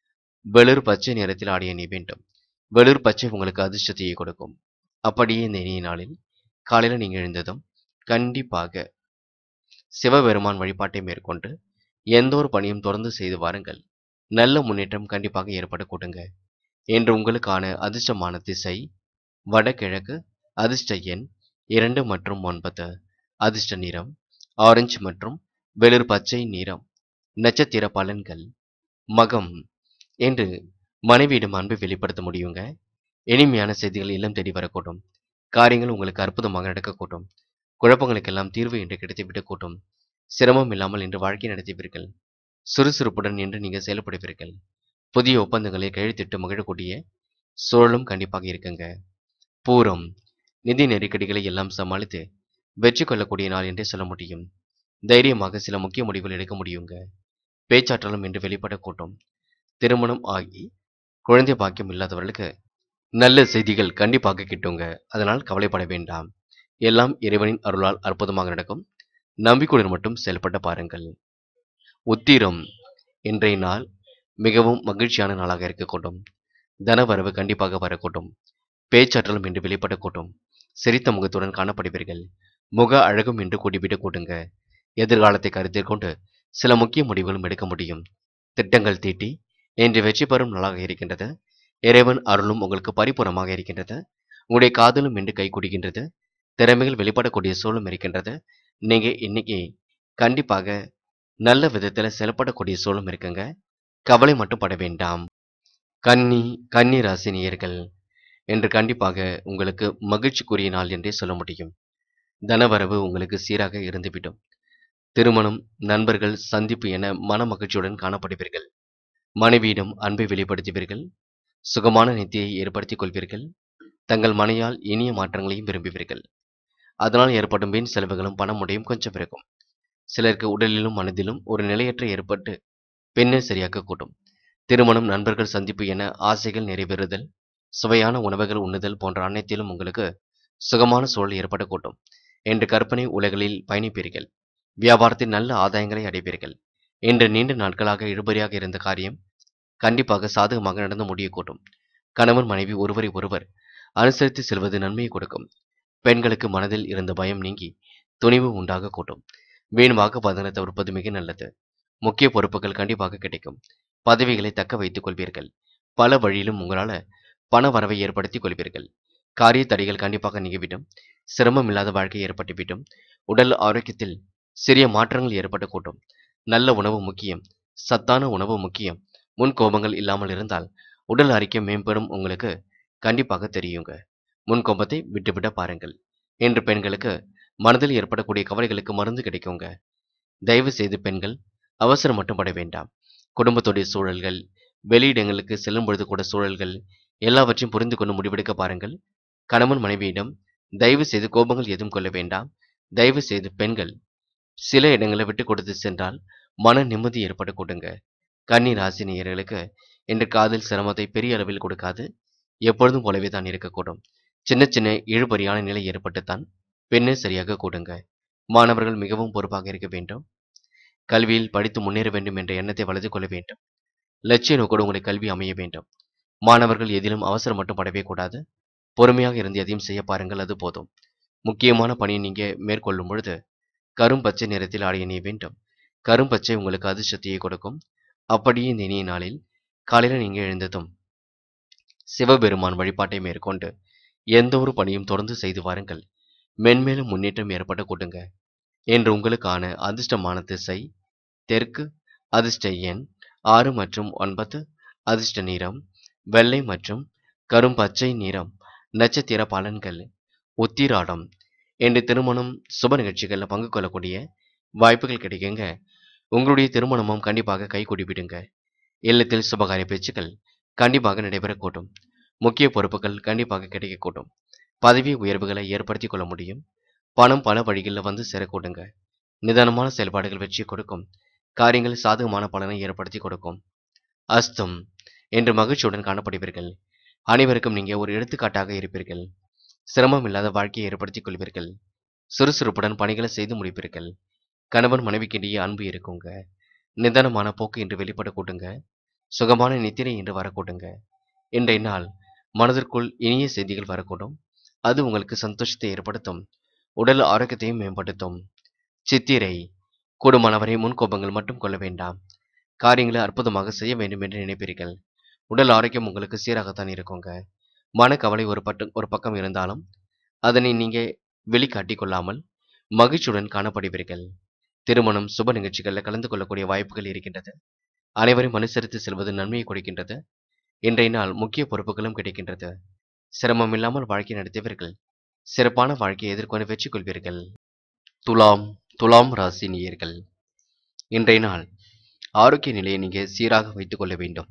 வெளிர் பச்சை நிறத்தில் ஆடை அணிய வேண்டும். வெளிர் பச்சை உங்களுக்கு அதிர்ஷ்டத்தையே கொடுக்கும். அப்படியே இந்த இனிய நாளில் காலையில நீங்க எழுந்ததும் கண்டிப்பாக சிவபெருமான் வழிபாட்டை மேற்கொண்டு எந்த ஒரு பணியும் தொடர்ந்து செய்து வாருங்கள். நல்ல முன்னேற்றம் கண்டிப்பாக ஏற்பட கூடுங்க. என்று உங்களுக்கான அதிர்ஷ்டமான திசை வடகிழக்கு. அதிர்ஷ்ட எண் இரண்டு மற்றும் ஒன்பது. அதிர்ஷ்ட நிறம் ஆரஞ்சு மற்றும் வெளிர் பச்சை நிறம். நட்சத்திர பலன்கள் மகம். என்று மனைவியிடம் அன்பை வெளிப்படுத்த முடியுங்க. இனிமையான செய்திகள் இல்லம் தேடி வரக்கூடும். காரியங்கள் உங்களுக்கு அற்புதமாக நடக்கக்கூடும். குழப்பங்களுக்கெல்லாம் தீர்வு என்று கிடைத்துவிடக் கூட்டும். சிரமம் இல்லாமல் இன்று வாழ்க்கை நடத்துவீர்கள். சுறுசுறுப்புடன் இன்று நீங்க செயல்படுவீர்கள். புதிய ஒப்பந்தங்களை கையெழுத்திட்டு மகிழக்கூடிய சூழலும் கண்டிப்பாக இருக்குங்க. பூரம் நிதி நெருக்கடிகளை எல்லாம் சமாளித்து வெற்றி கொள்ளக்கூடிய நாள் என்றே சொல்ல முடியும். தைரியமாக சில முக்கிய முடிவுகள் எடுக்க முடியுங்க. பேச்சாற்றலும் இன்று வெளிப்படக்கூடும். திருமணம் ஆகி குழந்தை பாக்கியம் இல்லாதவர்களுக்கு நல்ல செய்திகள் கண்டிப்பாக கிட்டுங்க. அதனால் கவலைப்பட வேண்டாம். எல்லாம் இறைவனின் அருளால் அற்புதமாக நடக்கும். நம்பிக்கையுடன் மட்டும் செயல்பட பாருங்கள். உத்திரம் இன்றைய நாள் மிகவும் மகிழ்ச்சியான நாளாக இருக்கக்கூடும். தனவரவு கண்டிப்பாக வரக்கூடும். பேச்சாற்றலும் இன்று வெளிப்படக்கூடும். சிரித்த முகத்துடன் காணப்படுவீர்கள். முக அழகும் இன்று கூடிவிடக் கூடுங்க. எதிர்காலத்தை கருத்தில் கொண்டு சில முக்கிய முடிவுகளும் எடுக்க முடியும். திட்டங்கள் தீட்டி இன்று வெற்றி பெறும் நாளாக இருக்கின்றது. இறைவன் அருளும் உங்களுக்கு பரிபூர்ணமாக இருக்கின்றது. உங்களுடைய காதலும் இன்று கைகூடுகின்றது. திறமைகள் வெளிப்படக்கூடிய சூழலும் இருக்கின்றது. நீங்க இன்னைக்கு கண்டிப்பாக நல்ல விதத்துல செயல்படக்கூடிய சூழலும் இருக்குங்க. கவலை மட்டும் பட வேண்டாம். கன்னி கன்னி ராசி நேயர்கள் என்று கண்டிப்பாக உங்களுக்கு மகிழ்ச்சிக்குரிய நாள் என்றே சொல்ல முடியும். தனவரவு உங்களுக்கு சீராக இருந்துவிடும். திருமணம், நண்பர்கள் சந்திப்பு என மன மகிழ்ச்சியுடன் காணப்படுவீர்கள். மனைவியிடம் அன்பை வெளிப்படுத்துவீர்கள். சுகமான நித்தியை ஏற்படுத்திக் கொள்வீர்கள். தங்கள் மனையால் இனிய மாற்றங்களையும் விரும்புவீர்கள். அதனால் ஏற்படும் வீண் செலவுகளும் பண முடையும் கொஞ்சம் இருக்கும். சிலருக்கு உடலிலும் மனதிலும் ஒரு நிலையற்ற ஏற்பட்டு பின்னர் சரியாக கூட்டும். திருமணம், நண்பர்கள் சந்திப்பு என ஆசைகள் நிறைவேறுதல், சுவையான உணவுகள் உண்ணுதல் போன்ற அனைத்திலும் உங்களுக்கு சுகமான சூழல் ஏற்பட கூட்டும் என்று கற்பனை உலகளில் பயணிப்பீர்கள். வியாபாரத்தில் நல்ல ஆதாயங்களை அடைவீர்கள். இன்று நீண்ட நாட்களாக இழுபறியாக இருந்த காரியம் கண்டிப்பாக சாதகமாக நடந்து முடியக்கூடும். கணவன் மனைவி ஒருவரை ஒருவர் அனுசரித்து செல்வது நன்மையை கொடுக்கும். பெண்களுக்கு மனதில் இருந்த பயம் நீங்கி துணிவு உண்டாக கூட்டும். வீண் வாக்குவாதங்களை தவிர்ப்பது மிக நல்லது. முக்கிய பொறுப்புகள் கண்டிப்பாக கிடைக்கும். பதவிகளை தக்க வைத்துக் கொள்வீர்கள். பல வழியிலும் உங்களால பண வரவை ஏற்படுத்திக் கொள்வீர்கள். காரிய தடைகள் கண்டிப்பாக நீங்கிவிடும். சிரமம் இல்லாத வாழ்க்கை ஏற்பட்டுவிடும். உடல் ஆரோக்கியத்தில் சிறிய மாற்றங்கள் ஏற்பட கூட்டும். நல்ல உணவு முக்கியம். சத்தான உணவு முக்கியம். முன் கோபங்கள் இல்லாமல் இருந்தால் உடல் ஆரோக்கியம் மேம்படும் உங்களுக்கு கண்டிப்பாக தெரியுங்க. முன் கோபத்தை விட்டுவிட பாருங்கள். இன்று பெண்களுக்கு மனதில் ஏற்படக்கூடிய கவலைகளுக்கு மருந்து கிடைக்குங்க. தயவு செய்து பெண்கள் அவசரம் மட்டும் பட வேண்டாம். குடும்பத்துடைய சூழல்கள், வெளியிடங்களுக்கு செல்லும் பொழுது கூட சூழல்கள் எல்லாவற்றையும் புரிந்து கொண்டு முடிவெடுக்க பாருங்கள். கணவன் மனைவியிடம் தயவு செய்து கோபங்கள் எதுவும் கொள்ள வேண்டாம். தயவு செய்து பெண்கள் சில இடங்களை விட்டு கொடுத்து சென்றால் மன நிம்மதி ஏற்பட கூடுங்க. கன்னி ராசி நேயர்களுக்கு இன்று காதல் சிரமத்தை பெரிய அளவில் கொடுக்காது. எப்பொழுதும் போலவே தான் இருக்கக்கூடும். சின்ன சின்ன இழுபறியான நிலை ஏற்பட்டுத்தான் பின்னர் சரியாக கூடுங்க. மாணவர்கள் மிகவும் பொறுப்பாக இருக்க வேண்டும். கல்வியில் படித்து முன்னேற வேண்டும் என்ற எண்ணத்தை வளர்த்து கொள்ள வேண்டும். லட்சிய நோக்கோடு உங்களை கல்வி அமைய வேண்டும். மாணவர்கள் எதிலும் அவசரம் மட்டும் படவே கூடாது. பொறுமையாக இருந்து எதையும் செய்ய பாருங்கள், அது போதும். முக்கியமான பணியை நீங்க மேற்கொள்ளும் பொழுது கரும் பச்சை நிறத்தில் ஆடை அணிய வேண்டும். கரும் பச்சை உங்களுக்கு அதிர்ஷ்டத்தையே கொடுக்கும். அப்படியே இந்த இனிய நாளில் காலையில நீங்க எழுந்ததும் சிவபெருமான் வழிபாட்டை மேற்கொண்டு எந்த ஒரு பணியும் தொடர்ந்து செய்து வாருங்கள். மென்மேலும் முன்னேற்றம் ஏற்பட கூட்டுங்க. என்று உங்களுக்கான அதிர்ஷ்டமான திசை தெற்கு, அதிர்ஷ்ட எண் ஆறு மற்றும் ஒன்பது, அதிர்ஷ்ட நிறம் வெள்ளை மற்றும் கரும் பச்சை நிறம். நட்சத்திர பலன்கள் உத்திராடம். என்று திருமணம் சுப நிகழ்ச்சிகளில் பங்கு கொள்ளக்கூடிய வாய்ப்புகள் கிடைக்குங்க. உங்களுடைய திருமணமும் கண்டிப்பாக கைகூடி விடுங்க. இல்லத்தில் சுபகாரிய பேச்சுக்கள் கண்டிப்பாக நடைபெறக்கூடும். முக்கிய பொறுப்புகள் கண்டிப்பாக கிடைக்கக்கூடும். பதவி உயர்வுகளை ஏற்படுத்திக் கொள்ள முடியும். பணம் பல வழிகளில் வந்து சேரக்கூடுங்க. நிதானமான செயல்பாடுகள் வெற்றி கொடுக்கும். காரியங்கள் சாதகமான பலனை ஏற்படுத்தி கொடுக்கும். அஸ்தம் என்று மகிழ்ச்சியுடன் காணப்படுவீர்கள். அனைவருக்கும் நீங்க ஒரு எடுத்துக்காட்டாக இருப்பீர்கள். சிரமம் இல்லாத வாழ்க்கையை ஏற்படுத்திக் கொள்வீர்கள். சுறுசுறுப்புடன் பணிகளை செய்து முடிப்பீர்கள். கணவன் மனைவிக்கிடையே அன்பு இருக்குங்க. நிதானமான போக்கு என்று வெளிப்பட கூட்டுங்க. சுகமான நித்திரை என்று வரக்கூடுங்க. இன்றைய நாள் மனதிற்குள் இனிய செய்திகள் வரக்கூடும். அது உங்களுக்கு சந்தோஷத்தை ஏற்படுத்தும். உடல் ஆரோக்கியத்தையும் மேம்படுத்தும். சித்திரை. கூடுமானவரை முன்கோபங்கள் மட்டும் கொள்ள வேண்டாம். காரியங்களை அற்புதமாக செய்ய வேண்டும் என்று நினைப்பீர்கள். உடல் ஆரோக்கியம் உங்களுக்கு சீராகத்தான் இருக்குங்க. மனக்கவலை ஒரு பட்டு ஒரு பக்கம் இருந்தாலும் அதனை நீங்க வெளிக்காட்டிக் கொள்ளாமல் மகிழ்ச்சியுடன் காணப்படுவீர்கள். திருமணம் சுப நிகழ்ச்சிகளில் கலந்து கொள்ளக்கூடிய வாய்ப்புகள் இருக்கின்றது. அனைவரையும் அனுசரித்து செல்வது நன்மையை கொடுக்கின்றது. இன்றைய நாள் முக்கிய பொறுப்புகளும் கிடைக்கின்றது. சிரமம் இல்லாமல் வாழ்க்கை நடத்தியவர்கள் சிறப்பான வாழ்க்கையை எதிர்கொண்டு வெற்றி கொள்வீர்கள். துலாம் துலாம் ராசி நேயர்கள். இன்றைய நாள் ஆரோக்கிய நிலையை நீங்க சீராக வைத்துக் கொள்ள வேண்டும்.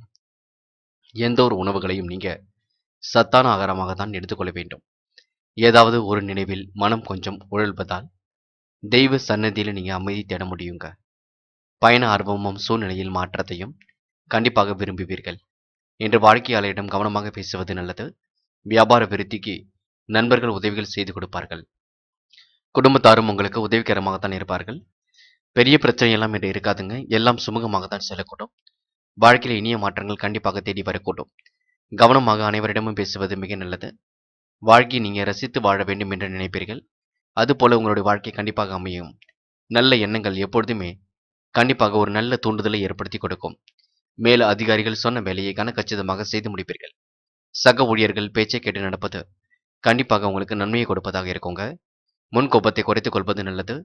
எந்த ஒரு உணவுகளையும் நீங்க சத்தான ஆகாரமாக தான் எடுத்துக்கொள்ள வேண்டும். ஏதாவது ஒரு நினைவில் மனம் கொஞ்சம் உழல்வதால் தெய்வ சன்னதியில நீங்க அமைதி தேட முடியுங்க. பயண ஆர்வமும் சூழ்நிலையில் மாற்றத்தையும் கண்டிப்பாக விரும்புவீர்கள். இன்று வாடிக்கையாளரிடம் கவனமாக பேசுவது நல்லது. வியாபார விருத்திக்கு நண்பர்கள் உதவிகள் செய்து கொடுப்பார்கள். குடும்பத்தாரும் உங்களுக்கு உதவிகரமாகத்தான் இருப்பார்கள். பெரிய பிரச்சனை எல்லாம் இன்று இருக்காதுங்க. எல்லாம் சுமூகமாகத்தான் செல்லக்கூடும். வாழ்க்கையில் இனிய மாற்றங்கள் கண்டிப்பாக தேடி வரக்கூடும். கவனமாக அனைவரிடமும் பேசுவது மிக நல்லது. வாழ்க்கையை நீங்க ரசித்து வாழ வேண்டும் என்று நினைப்பீர்கள். அதுபோல உங்களுடைய வாழ்க்கை கண்டிப்பாக அமையும். நல்ல எண்ணங்கள் எப்பொழுதுமே கண்டிப்பாக ஒரு நல்ல தூண்டுதலை ஏற்படுத்தி கொடுக்கும். மேல அதிகாரிகள் சொன்ன வேலையை கனக்கச்சிதமாக செய்து முடிப்பீர்கள். சக ஊழியர்கள் பேச்சை கேட்டு நடப்பது கண்டிப்பாக உங்களுக்கு நன்மையை கொடுப்பதாக இருக்குங்க. முன் கோபத்தை குறைத்துக் கொள்வது நல்லது.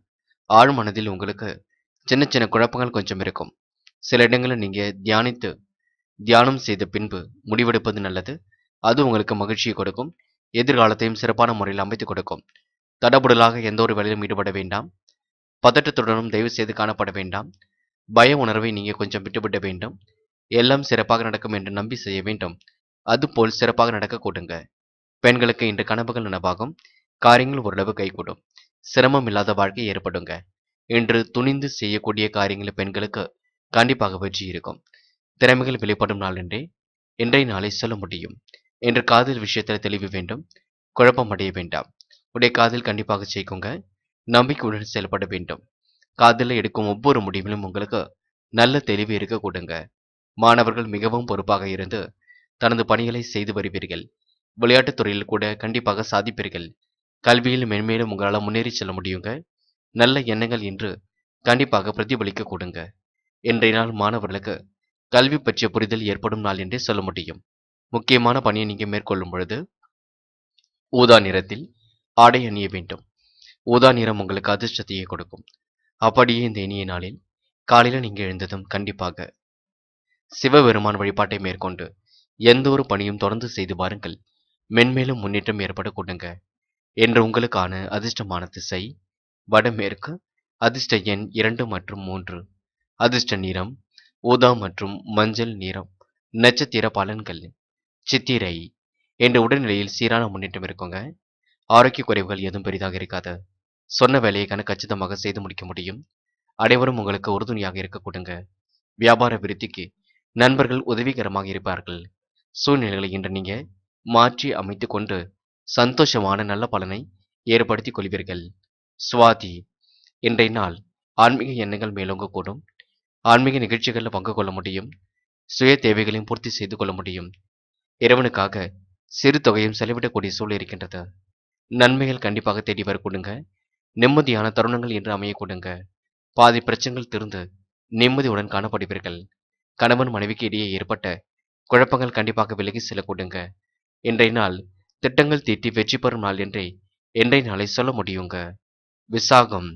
ஆழ் மனதில் உங்களுக்கு சின்ன சின்ன குழப்பங்கள் கொஞ்சம் இருக்கும். சில இடங்களில் நீங்க தியானித்து தியானம் செய்த பின்பு முடிவெடுப்பது நல்லது. அது உங்களுக்கு மகிழ்ச்சியை கொடுக்கும். எதிர்காலத்தையும் சிறப்பான முறையில் அமைத்துக் கொடுக்கும். தடபுடலாக எந்த ஒரு வேலையிலும் ஈடுபட வேண்டாம். பதட்டத்துடனும் தயவு செய்து காணப்பட வேண்டாம். பய உணர்வை நீங்க கொஞ்சம் விட்டுவிட வேண்டும். எல்லாம் சிறப்பாக நடக்கும் என்று நம்பி செய்ய வேண்டும். அதுபோல் சிறப்பாக நடக்க கூடுங்க. பெண்களுக்கு இன்று கனவுகள் நனவாகும். காரியங்கள் ஓரளவு கைகூடும். சிரமம் இல்லாத வாழ்க்கை ஏற்படுங்க. இன்று துணிந்து செய்யக்கூடிய காரியங்கள் பெண்களுக்கு கண்டிப்பாக வெற்றி இருக்கும். திறமைகள் வெளிப்படும் நாள் என்றே இன்றைய நாளை சொல்ல முடியும். இன்று காதல் விஷயத்தில் தெளிவு வேண்டும். குழப்பம் அடைய வேண்டாம். உடைய காதல் கண்டிப்பாக ஜெயிக்குங்க. நம்பிக்கையுடன் செயல்பட வேண்டும். காதலில் எடுக்கும் ஒவ்வொரு முடிவிலும் உங்களுக்கு நல்ல தெளிவு இருக்க கூடுங்க. மாணவர்கள் மிகவும் பொறுப்பாக இருந்து தனது பணிகளை செய்து வருவீர்கள். விளையாட்டுத் துறையில் கூட கண்டிப்பாக சாதிப்பீர்கள். கல்வியில் மென்மேலும் உங்களால் முன்னேறி செல்ல முடியுங்க. நல்ல எண்ணங்கள் இன்று கண்டிப்பாக பிரதிபலிக்க கூடுங்க. இன்றைய நாள் மாணவர்களுக்கு கல்வி பற்றிய புரிதல் ஏற்படும் நாள் என்றே சொல்ல முடியும். முக்கியமான பணியை நீங்க மேற்கொள்ளும் பொழுது ஊதா நிறத்தில் ஆடை அணிய வேண்டும். ஊதா நிறம் உங்களுக்கு அதிர்ஷ்டத்தையே கொடுக்கும். அப்படியே இந்த இனிய நாளில் காலையில நீங்க எழுந்ததும் கண்டிப்பாக சிவபெருமான் வழிபாட்டை மேற்கொண்டு எந்த ஒரு பணியும் தொடர்ந்து செய்து பாருங்கள். மென்மேலும் முன்னேற்றம் ஏற்பட கூடுங்க. என்று உங்களுக்கான அதிர்ஷ்டமான திசை வடமேற்கு. அதிர்ஷ்ட எண் இரண்டு மற்றும் மூன்று. அதிர்ஷ்ட நிறம் ஊதா மற்றும் மஞ்சள் நிறம். நட்சத்திர பலன்கள் சித்திரை. என்ற உடல்நிலையில் சீரான முன்னேற்றம் இருக்குங்க. ஆரோக்கிய குறைவுகள் எதுவும் பெரிதாக இருக்காது. சொன்ன வேலையை கன கச்சிதமாக செய்து முடிக்க முடியும். அனைவரும் உங்களுக்கு உறுதுணையாக இருக்க கூடுங்க. வியாபார விருத்திக்கு நண்பர்கள் உதவிகரமாக இருப்பார்கள். சூழ்நிலைகளை இன்று நீங்க மாற்றி அமைத்துக் கொண்டு சந்தோஷமான நல்ல பலனை ஏற்படுத்திக் கொள்வீர்கள். சுவாதி. இன்றைய நாள் ஆன்மீக எண்ணங்கள் மேலோங்க கூடும். ஆன்மீக நிகழ்ச்சிகளில் பங்கு கொள்ள முடியும். சுய தேவைகளையும் பூர்த்தி செய்து கொள்ள முடியும். இறைவனுக்காக சிறு தொகையும் செலவிடக்கூடிய சூழல் இருக்கின்றது. நன்மைகள் கண்டிப்பாக தேடி வரக்கூடுங்க. நிம்மதியான தருணங்கள் என்று அமைய கூடுங்க. பாதி பிரச்சனைகள் தீர்ந்து நிம்மதியுடன் காணப்படுவீர்கள். கணவன் மனைவிக்கு இடையே ஏற்பட்ட குழப்பங்கள் கண்டிப்பாக விலகி செல்லக்கூடுங்க. இன்றைய நாள் திட்டங்கள் தீட்டி வெற்றி பெறும் நாள் என்றே இன்றைய நாளை சொல்ல முடியுங்க. விசாகம்.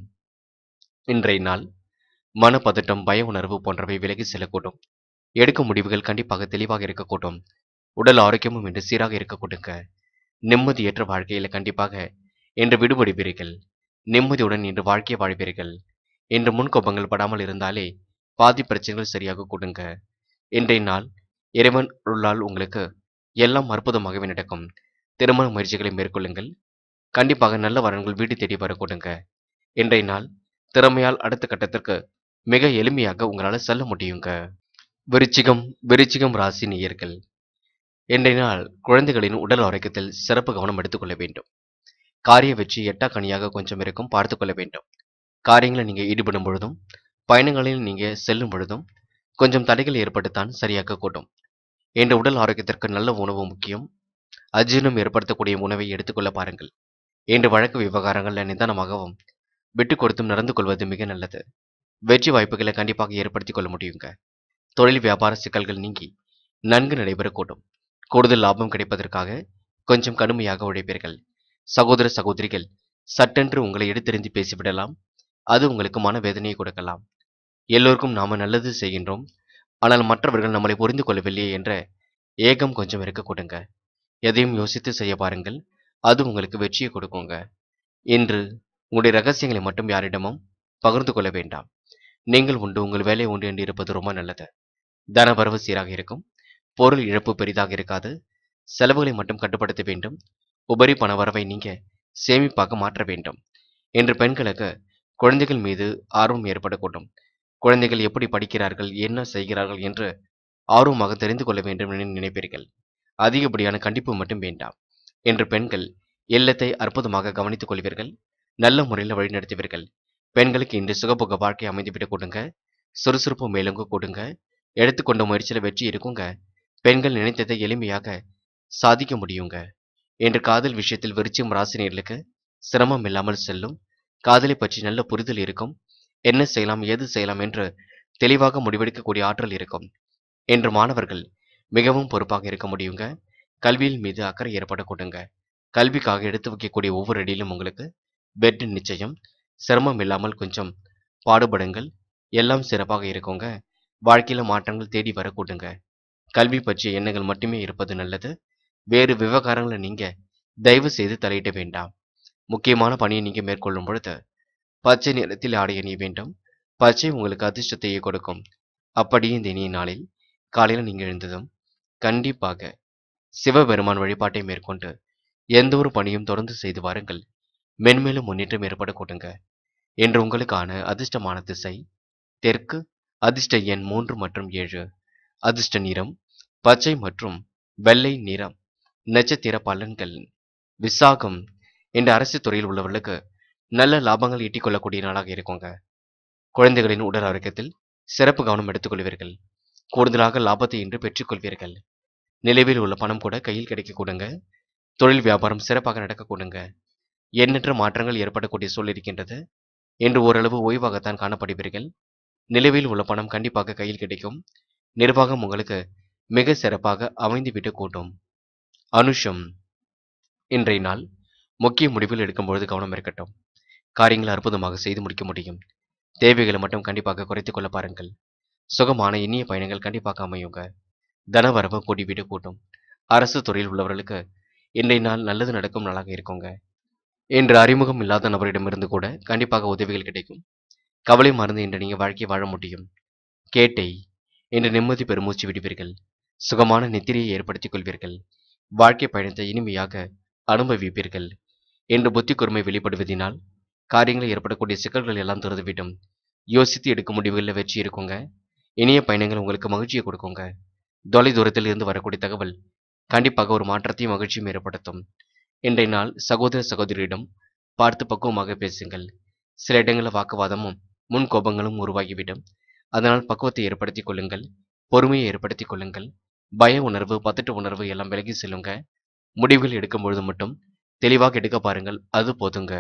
இன்றைய நாள் மனப்பதட்டம், பய உணர்வு போன்றவை விலகி செல்லக்கூடும். எடுக்கும் முடிவுகள் கண்டிப்பாக தெளிவாக இருக்கக்கூடும். உடல் ஆரோக்கியமும் இன்று சீராக இருக்கக்கூடுங்க. நிம்மதியற்ற வாழ்க்கையில கண்டிப்பாக இன்று விடுபடுவீர்கள். நிம்மதியுடன் இன்று வாழ்க்கையை வாழ்வீர்கள். இன்று முன்கோபங்கள் படாமல் இருந்தாலே பாதி பிரச்சனைகள் சரியாக கூடுங்க. இன்றைய நாள் இறைவன் அருளால் உங்களுக்கு எல்லாம் அற்புதமாகவே நடக்கும். திருமண முயற்சிகளை மேற்கொள்ளுங்கள். கண்டிப்பாக நல்ல வரன்கள் வீடு தேடி வரக்கூடுங்க. இன்றைய நாள் திறமையால் அடுத்த கட்டத்திற்கு மிக எளிமையாக உங்களால் செல்ல முடியுங்க. விருச்சிகம். விருச்சிகம் ராசி நேயர்கள். இன்றைய நாள் குழந்தைகளின் உடல் ஆரோக்கியத்தில் சிறப்பு கவனம் எடுத்துக்கொள்ள வேண்டும். காரிய வெற்றி எட்டா கனியாக கொஞ்சம் இருக்கும், பார்த்துக் கொள்ள வேண்டும். காரியங்களை நீங்க ஈடுபடும் பொழுதும் பயணங்களில் நீங்க செல்லும் பொழுதும் கொஞ்சம் தடைகள் ஏற்பட்டுத்தான் சரியாக கூடும். என்ற உடல் ஆரோக்கியத்திற்கு நல்ல உணவு முக்கியம். அஜீரணம் ஏற்படுத்தக்கூடிய உணவை எடுத்துக்கொள்ள பாருங்கள். இன்று வழக்கு விவகாரங்களில் நிதானமாகவும் விட்டு கொடுத்தும் நடந்து கொள்வது மிக நல்லது. வெற்றி வாய்ப்புகளை கண்டிப்பாக ஏற்படுத்திக் கொள்ள முடியுங்க. தொழில் வியாபார சிக்கல்கள் நீங்கி நன்கு நடைபெறக்கூடும். கூடுதல் லாபம் கிடைப்பதற்காக கொஞ்சம் கடுமையாக உழைப்பீர்கள். சகோதர சகோதரிகள் சட்டென்று உங்களை எடுத்தெறிந்து பேசிவிடலாம். அது உங்களுக்கு மனவேதனையை கொடுக்கலாம். எல்லோருக்கும் நாம நல்லது செய்கின்றோம், ஆனால் மற்றவர்கள் நம்மளை புரிந்து கொள்ளவில்லையே என்ற ஏகம் கொஞ்சம் இருக்க கொடுங்க. எதையும் யோசித்து செய்ய பாருங்கள். அது உங்களுக்கு வெற்றியை கொடுக்குங்க. இன்று உங்களுடைய ரகசியங்களை மட்டும் யாரிடமும் பகிர்ந்து கொள்ள வேண்டாம். நீங்கள் உண்டு, உங்கள் வேலை உண்டு என்று இருப்பது ரொம்ப நல்லது. தனவரவு சீராக இருக்கும். பொருள் இழப்பு பெரிதாக இருக்காது. செலவுகளை மட்டும் கட்டுப்படுத்த வேண்டும். உபரி பண வரவை நீங்க சேமிப்பாக மாற்ற வேண்டும். இன்று பெண்களுக்கு குழந்தைகள் மீது ஆர்வம் ஏற்படக்கூடும். குழந்தைகள் எப்படி படிக்கிறார்கள், என்ன செய்கிறார்கள் என்று ஆர்வமாக தெரிந்து கொள்ள வேண்டும் என நினைப்பீர்கள். அதிகப்படியான கண்டிப்பு மட்டும் வேண்டாம். என்று பெண்கள் இல்லத்தை அற்புதமாக கவனித்துக் கொள்வீர்கள். நல்ல முறையில் வழிநடத்துவீர்கள். பெண்களுக்கு இன்று சுகபோக வாழ்க்கை அமைந்துவிடக் கொடுங்க. சுறுசுறுப்பு மேலோங்க கொடுங்க. எடுத்துக்கொண்ட முயற்சியில் வெற்றி இருக்குங்க. பெண்கள் நினைத்ததை எளிமையாக சாதிக்க முடியுங்க. என்று காதல் விஷயத்தில் விருச்சிகம் ராசினியர்களுக்கு சிரமம் இல்லாமல் செல்லும். காதலை பற்றி நல்ல புரிதல் இருக்கும். என்ன செய்யலாம், ஏது செய்யலாம் என்று தெளிவாக முடிவெடுக்கக்கூடிய ஆற்றல் இருக்கும். என்று மாணவர்கள் மிகவும் பொறுப்பாக இருக்க முடியுங்க. கல்வியில் மீது அக்கறை ஏற்பட கொடுங்க. கல்விக்காக எடுத்து வைக்கக்கூடிய ஒவ்வொரு அடியிலும் உங்களுக்கு வெற்றி நிச்சயம். சிரமம் இல்லாமல் கொஞ்சம் பாடுபடுங்கள். எல்லாம் சிறப்பாக இருக்குங்க. வாழ்க்கையில மாற்றங்கள் தேடி வரக்கூடுங்க. கல்வி பற்றிய எண்ணங்கள் மட்டுமே இருப்பது நல்லது. வேறு விவகாரங்களை நீங்க தயவு செய்து தலையிட வேண்டாம். முக்கியமான பணியை நீங்க மேற்கொள்ளும் பொழுது பச்சை நிறத்தில் ஆடை அணிய வேண்டும். பச்சை உங்களுக்கு அதிர்ஷ்டத்தையே கொடுக்கும். அப்படியே இந்த இனிய நாளில் காலையில் நீங்க எழுந்ததும் கண்டிப்பாக சிவபெருமான் வழிபாட்டை மேற்கொண்டு எந்த ஒரு பணியும் தொடர்ந்து செய்து வாருங்கள். மென்மேலும் முன்னேற்றம் ஏற்படக்கூடுங்க. என்று உங்களுக்கான அதிர்ஷ்டமான திசை தெற்கு. அதிர்ஷ்ட எண் மூன்று மற்றும் ஏழு. அதிர்ஷ்ட நிறம் பச்சை மற்றும் வெள்ளை நிறம். நட்சத்திர பலன்கள். விசாகம் என்ற அரசு துறையில் உள்ளவர்களுக்கு நல்ல லாபங்கள் ஈட்டிக் கொள்ளக்கூடிய நாளாக இருக்குங்க. குழந்தைகளின் உடல் ஆரோக்கியத்தில் சிறப்பு கவனம் எடுத்துக்கொள்வீர்கள். கூடுதலாக லாபத்தை இன்று பெற்றுக்கொள்வீர்கள். நிலவில் உள்ள பணம் கூட கையில் கிடைக்க கூடுங்க. தொழில் வியாபாரம் சிறப்பாக நடக்க கூடுங்க. எண்ணற்ற மாற்றங்கள் ஏற்படக்கூடிய சூழல் இருக்கின்றது. என்று ஓரளவு ஓய்வாகத்தான் காணப்படுவீர்கள். நிலவில் உள்ள பணம் கண்டிப்பாக கையில் கிடைக்கும். நிர்வாகம் உங்களுக்கு மிக சிறப்பாக அமைந்துவிட்டு கூட்டும். அனுஷம் இன்றைய நாள் முக்கிய முடிவுகள் எடுக்கும்பொழுது கவனம் இருக்கட்டும். காரியங்களை அற்புதமாக செய்து முடிக்க முடியும். தேவைகளை மட்டும் கண்டிப்பாக குறைத்துக் கொள்ள பாருங்கள். சுகமான இனிய பயணங்கள் கண்டிப்பாக அமையுங்க. தனவரவு கூடிவிட்டு கூட்டும். அரசு துறையில் உள்ளவர்களுக்கு இன்றைய நாள் நல்லது நடக்கும் நாளாக இருக்குங்க. இன்று அறிமுகம் இல்லாத நபரிடமிருந்து கூட கண்டிப்பாக உதவிகள் கிடைக்கும். கவலை மறந்து இன்று நீங்க வாழ்க்கை வாழ முடியும். கேட்டை இன்று நிம்மதி பெருமூச்சு விடுவீர்கள். சுகமான நித்திரையை ஏற்படுத்திக் கொள்வீர்கள். வாழ்க்கை பயணத்தை இனிமையாக அனுபவிப்பீர்கள். என்று புத்தி கூர்மை வெளிப்படுவதினால் காரியங்களில் ஏற்படக்கூடிய சிக்கல்கள் எல்லாம் திறந்துவிடும். யோசித்து எடுக்கும் முடிவுகளில் வெற்றி இருக்குங்க. இனிய பயணங்கள் உங்களுக்கு மகிழ்ச்சியை கொடுக்குங்க. தொலை தூரத்தில் இருந்து வரக்கூடிய தகவல் கண்டிப்பாக ஒரு மாற்றத்தையும் மகிழ்ச்சியும் ஏற்படுத்தும். இன்றைய நாள் சகோதர சகோதரியிடம் பார்த்து பக்குவமாக பேசுங்கள். சில இடங்களில் வாக்குவாதமும் முன் கோபங்களும் உருவாகிவிடும். அதனால் பக்குவத்தை ஏற்படுத்திக் கொள்ளுங்கள். பொறுமையை ஏற்படுத்திக் கொள்ளுங்கள். பய உணர்வு பதட்ட உணர்வு எல்லாம் விலகி செல்லுங்க. முடிவுகள் எடுக்கும் பொழுது மட்டும் தெளிவாக எடுக்க பாருங்கள். அது போதுங்க.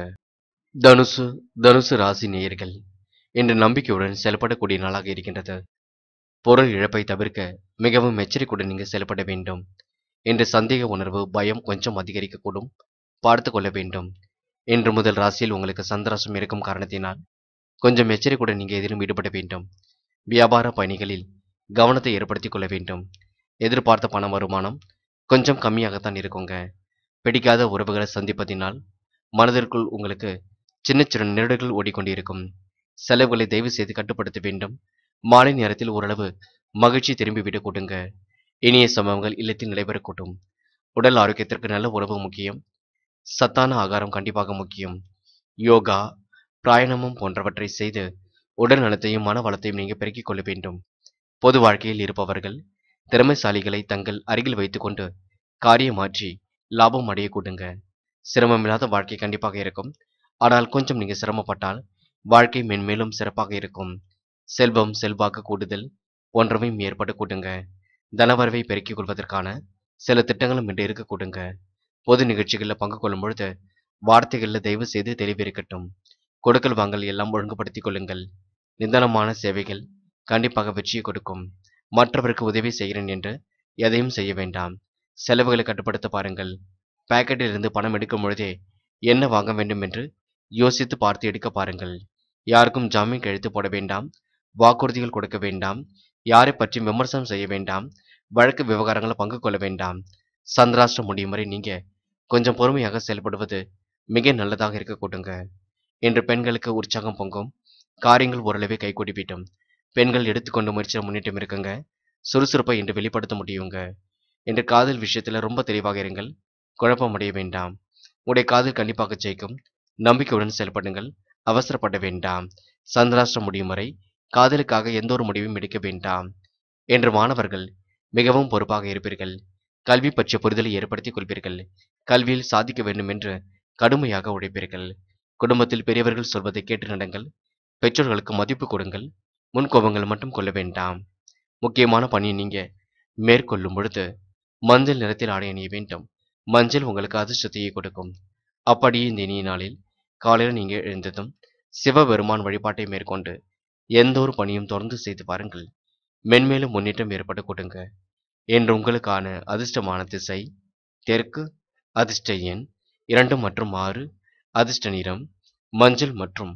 தனுசு தனுசு ராசி நேயர்கள் இன்று நம்பிக்கையுடன் செயல்படக்கூடிய நாளாக இருக்கின்றது. பொருள் இழப்பை தவிர்க்க மிகவும் எச்சரிக்கையுடன் நீங்க செயல்பட வேண்டும். இன்று சந்தேக உணர்வு பயம் கொஞ்சம் அதிகரிக்கக்கூடும். பார்த்து கொள்ள வேண்டும். இன்று முதல் ராசியில் உங்களுக்கு சந்திராசம் இருக்கும் காரணத்தினால் கொஞ்சம் எச்சரிக்கையுடன் நீங்க எதிலும் ஈடுபட வேண்டும். வியாபார பயணிகளில் கவனத்தை ஏற்படுத்திக் கொள்ள வேண்டும். எதிர்பார்த்த பண வருமானம் கொஞ்சம் கம்மியாகத்தான் இருக்குங்க. பிடிக்காத உறவுகளை சந்திப்பதினால் மனதிற்குள் உங்களுக்கு சின்ன சின்ன நெருடல்கள் ஓடிக்கொண்டிருக்கும். செலவுகளை தயவு செய்து கட்டுப்படுத்த வேண்டும். மாலை நேரத்தில் ஓரளவு மகிழ்ச்சி திரும்பிவிடக் கூட்டுங்க. இனிய சம்பவங்கள் இல்லத்தில் நடைபெறக்கூடும். உடல் ஆரோக்கியத்திற்கு நல்ல உணவு முக்கியம். சத்தான ஆகாரம் கண்டிப்பாக முக்கியம். யோகா பிராயணமும் போன்றவற்றை செய்து உடல் நலத்தையும் மன வளத்தையும் நீங்க பெருக்கிக் கொள்ள வேண்டும். பொது வாழ்க்கையில் இருப்பவர்கள் திறமைசாலிகளை தங்கள் அருகில் வைத்துக்கொண்டு காரியம் மாற்றி லாபம் அடைய கூடுங்க. சிரமமில்லாத வாழ்க்கை கண்டிப்பாக இருக்கும். ஆனால் கொஞ்சம் நீங்க சிரமப்பட்டால் வாழ்க்கை மென்மேலும் சிறப்பாக இருக்கும். செல்வம் செல்வாக்கு கூடுதல் போன்றவையும் ஏற்பட கூடுங்க. தனவரவை பெருக்கிக் கொள்வதற்கான சில திட்டங்களும் இன்று இருக்க கூடுங்க. பொது நிகழ்ச்சிகளில் பங்கு கொள்ளும் பொழுது வார்த்தைகளில் தயவு செய்து தெளிவிருக்கட்டும். கொடுக்கல் வாங்கல் எல்லாம் ஒழுங்குபடுத்திக் கொள்ளுங்கள். நிதானமான சேவைகள் கண்டிப்பாக வெற்றியை கொடுக்கும். மற்றவருக்கு உதவி செய்கிறேன் என்று எதையும் செய்ய வேண்டாம். செலவுகளை கட்டுப்படுத்த பாருங்கள். பாக்கெட்டில் இருந்து பணம் எடுக்கும் பொழுதே என்ன வாங்க வேண்டும் என்று யோசித்து பார்த்து எடுக்க பாருங்கள். யாருக்கும் ஜாமீன் கழுத்து போட வேண்டாம். வாக்குறுதிகள் கொடுக்க வேண்டாம். யாரை பற்றி விமர்சனம் செய்ய வேண்டாம். வழக்கு விவகாரங்களை பங்கு கொள்ள வேண்டாம். சந்திராஷ்டிரம் முடியும் வரை நீங்க கொஞ்சம் பொறுமையாக செயல்படுவது மிக நல்லதாக இருக்க கூட்டுங்க. இன்று பெண்களுக்கு உற்சாகம் பொங்கும். காரியங்கள் ஓரளவே கைகூடிவிட்டும். பெண்கள் எடுத்துக்கொண்டு முயற்சியில் முன்னேற்றம் இருக்குங்க. சுறுசுறுப்பை இன்று வெளிப்படுத்த முடியுங்க. இன்று காதல் விஷயத்துல ரொம்ப தெளிவாக இருங்கள். குழப்பம் அடைய வேண்டாம். உடைய காதல் கண்டிப்பாக ஜெயிக்கும். நம்பிக்கையுடன் செயல்படுங்கள். அவசரப்பட வேண்டாம். சந்திராஷ்டிரம் முடியும் வரை காதலுக்காக எந்த ஒரு முடிவும் எடுக்க வேண்டாம். என்று மாணவர்கள் மிகவும் பொறுப்பாக இருப்பீர்கள். கல்வி பற்றிய புரிதலை ஏற்படுத்திக் கொள்வீர்கள். கல்வியில் சாதிக்க வேண்டும் என்று கடுமையாக உழைப்பீர்கள். குடும்பத்தில் பெரியவர்கள் சொல்வதை கேட்டு நடங்கள். பெற்றோர்களுக்கு மதிப்பு கொடுங்கள். முன்கோபங்கள் மட்டும் கொள்ள வேண்டாம். முக்கியமான பணியை நீங்க மேற்கொள்ளும் பொழுது மஞ்சள் நிறத்தில் ஆடை அணிய வேண்டும். மஞ்சள் உங்களுக்கு அதிர்ஷ்டத்தையே கொடுக்கும். அப்படியே இந்த இனிய நாளில் காலையில் நீங்க எழுந்ததும் சிவபெருமான் வழிபாட்டை மேற்கொண்டு எந்த ஒரு பணியும் தொடர்ந்து செய்து பாருங்கள். மென்மேலும் முன்னேற்றம் ஏற்பட கூடுங்க. என்று உங்களுக்கான அதிர்ஷ்டமான திசை தெற்கு. அதிர்ஷ்ட எண் இரண்டு மற்றும் ஆறு. அதிர்ஷ்ட நிறம் மஞ்சள் மற்றும்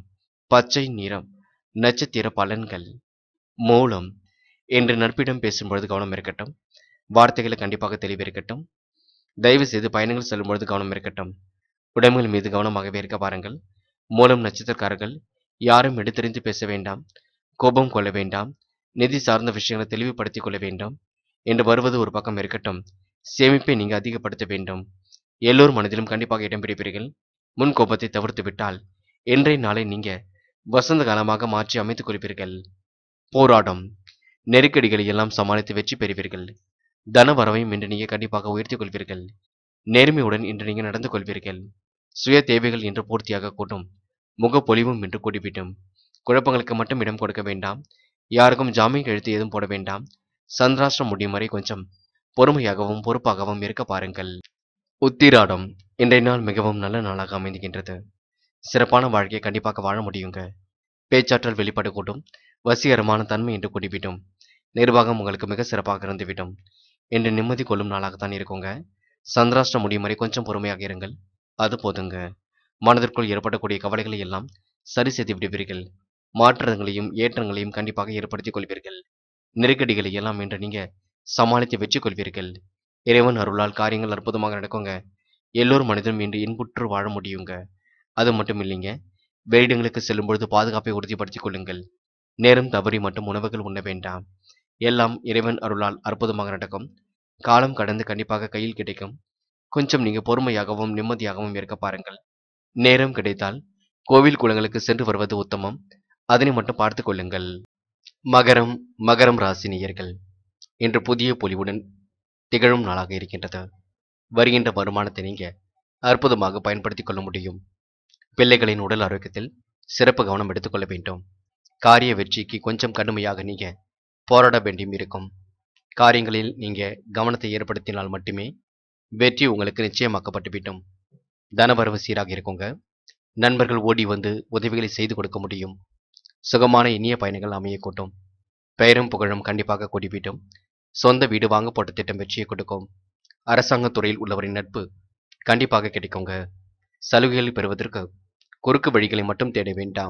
பச்சை நிறம். நட்சத்திர பலன்கள். மூலம். என்று நட்பிடம் பேசும்பொழுது கவனம் இருக்கட்டும். வார்த்தைகளை கண்டிப்பாக தெளிவு இருக்கட்டும். தயவு செய்து பயணங்கள் செல்லும் பொழுது கவனம் இருக்கட்டும். உடைமைகள் மீது கவனமாகவே இருக்க பாருங்கள். மூலம் நட்சத்திரக்காரர்கள் யாரும் எடுத்தெறிந்து பேச வேண்டாம். கோபம் கொள்ள வேண்டாம். நிதி சார்ந்த விஷயங்களை தெளிவுபடுத்திக் கொள்ள வேண்டும் என்று வருவது ஒரு பக்கம் இருக்கட்டும். சேமிப்பை நீங்க அதிகப்படுத்த வேண்டும். எல்லோர் மனதிலும் கண்டிப்பாக இடம் பிடிப்பீர்கள். முன் கோபத்தை தவிர்த்து விட்டால் இன்றைய நாளை நீங்க வசந்த காலமாக மாற்றி அமைத்துக் கொள்வீர்கள். போராட்டம். நெருக்கடிகளை எல்லாம் சமாளித்து வெற்றி பெறுவீர்கள். தன வரவையும் இன்று நீங்க கண்டிப்பாக உயர்த்திக் கொள்வீர்கள். நேர்மையுடன் இன்று நீங்க நடந்து கொள்வீர்கள். சுய தேவைகள் இன்று பூர்த்தியாக கூட்டும். முகப்பொலிவும் இன்று கூடிவிடும். குழப்பங்களுக்கு மட்டும் இடம் கொடுக்க வேண்டாம். யாருக்கும் ஜாமீன் எழுத்து ஏதும் போட வேண்டாம். சந்திராஷ்டிரம் முடியும் வரை கொஞ்சம் பொறுமையாகவும் பொறுப்பாகவும் இருக்க பாருங்கள். உத்திராடம். இன்றைய நாள் மிகவும் நல்ல நாளாக அமைந்துகின்றது. சிறப்பான வாழ்க்கையை கண்டிப்பாக வாழ முடியுங்க. பேச்சாற்றல் வெளிப்பட கூட்டும். வசீகரமான தன்மை என்று கூடிவிடும். நிர்வாகம் உங்களுக்கு மிக சிறப்பாக இருந்துவிடும். இன்று நிம்மதி கொள்ளும் நாளாகத்தான் இருக்குங்க. சந்திராஷ்டிரம் முடியும் வரை கொஞ்சம் பொறுமையாக இருங்கள். அது போதுங்க. மனதிற்குள் ஏற்படக்கூடிய கவலைகளை எல்லாம் சரி செய்து விடுவீர்கள். மாற்றங்களையும் ஏற்றங்களையும் கண்டிப்பாக ஏற்படுத்திக் கொள்வீர்கள். நெருக்கடிகளை எல்லாம் இன்று நீங்க சமாளித்து வெற்றி கொள்வீர்கள். இறைவன் அருளால் காரியங்கள் அற்புதமாக நடக்குங்க. எல்லோர் மனிதனும் இன்று இன்புற்று வாழ முடியுங்க. அது மட்டும் இல்லைங்க. வெளியிடங்களுக்கு செல்லும் பொழுது பாதுகாப்பை உறுதிப்படுத்திக் கொள்ளுங்கள். நேரம் தவறி மட்டும் உணவுகள் உண்ண வேண்டாம். எல்லாம் இறைவன் அருளால் அற்புதமாக நடக்கும். காலம் கடந்து கண்டிப்பாக கையில் கிடைக்கும். கொஞ்சம் நீங்க பொறுமையாகவும் நிம்மதியாகவும் இருக்க பாருங்கள். நேரம் கிடைத்தால் கோவில் குளங்களுக்கு சென்று வருவது உத்தமம். அதனை மட்டும் பார்த்துக் கொள்ளுங்கள். மகரம். மகரம் ராசி நேயர்கள் இன்று புதிய பொலிவுடன் திகழும் நாளாக இருக்கின்றது. வருகின்ற வருமானத்தை நீங்க அற்புதமாக பயன்படுத்திக் கொள்ள முடியும். பிள்ளைகளின் உடல் ஆரோக்கியத்தில் சிறப்பு கவனம் எடுத்துக்கொள்ள வேண்டும். காரிய வெற்றிக்கு கொஞ்சம் கடுமையாக நீங்க போராட வேண்டியும் இருக்கும். காரியங்களில் நீங்க கவனத்தை ஏற்படுத்தினால் மட்டுமே வெற்றி உங்களுக்கு நிச்சயமாக்கப்பட்டுவிடும். தனவரவு சீராக இருக்குங்க. நண்பர்கள் ஓடி வந்து உதவிகளை செய்து கொடுக்க முடியும். சுகமான இனிய பயணங்கள் அமையக்கூட்டும். பெயரும் புகழும் கண்டிப்பாக கூடிவிடும். சொந்த வீடு வாங்க போட்ட திட்டம் வெற்றியை கொடுக்கும். அரசாங்க துறையில் உள்ளவரின் நட்பு கண்டிப்பாக கிடைக்குங்க. சலுகைகளை பெறுவதற்கு குறுக்கு வழிகளை மட்டும் தேட வேண்டாம்.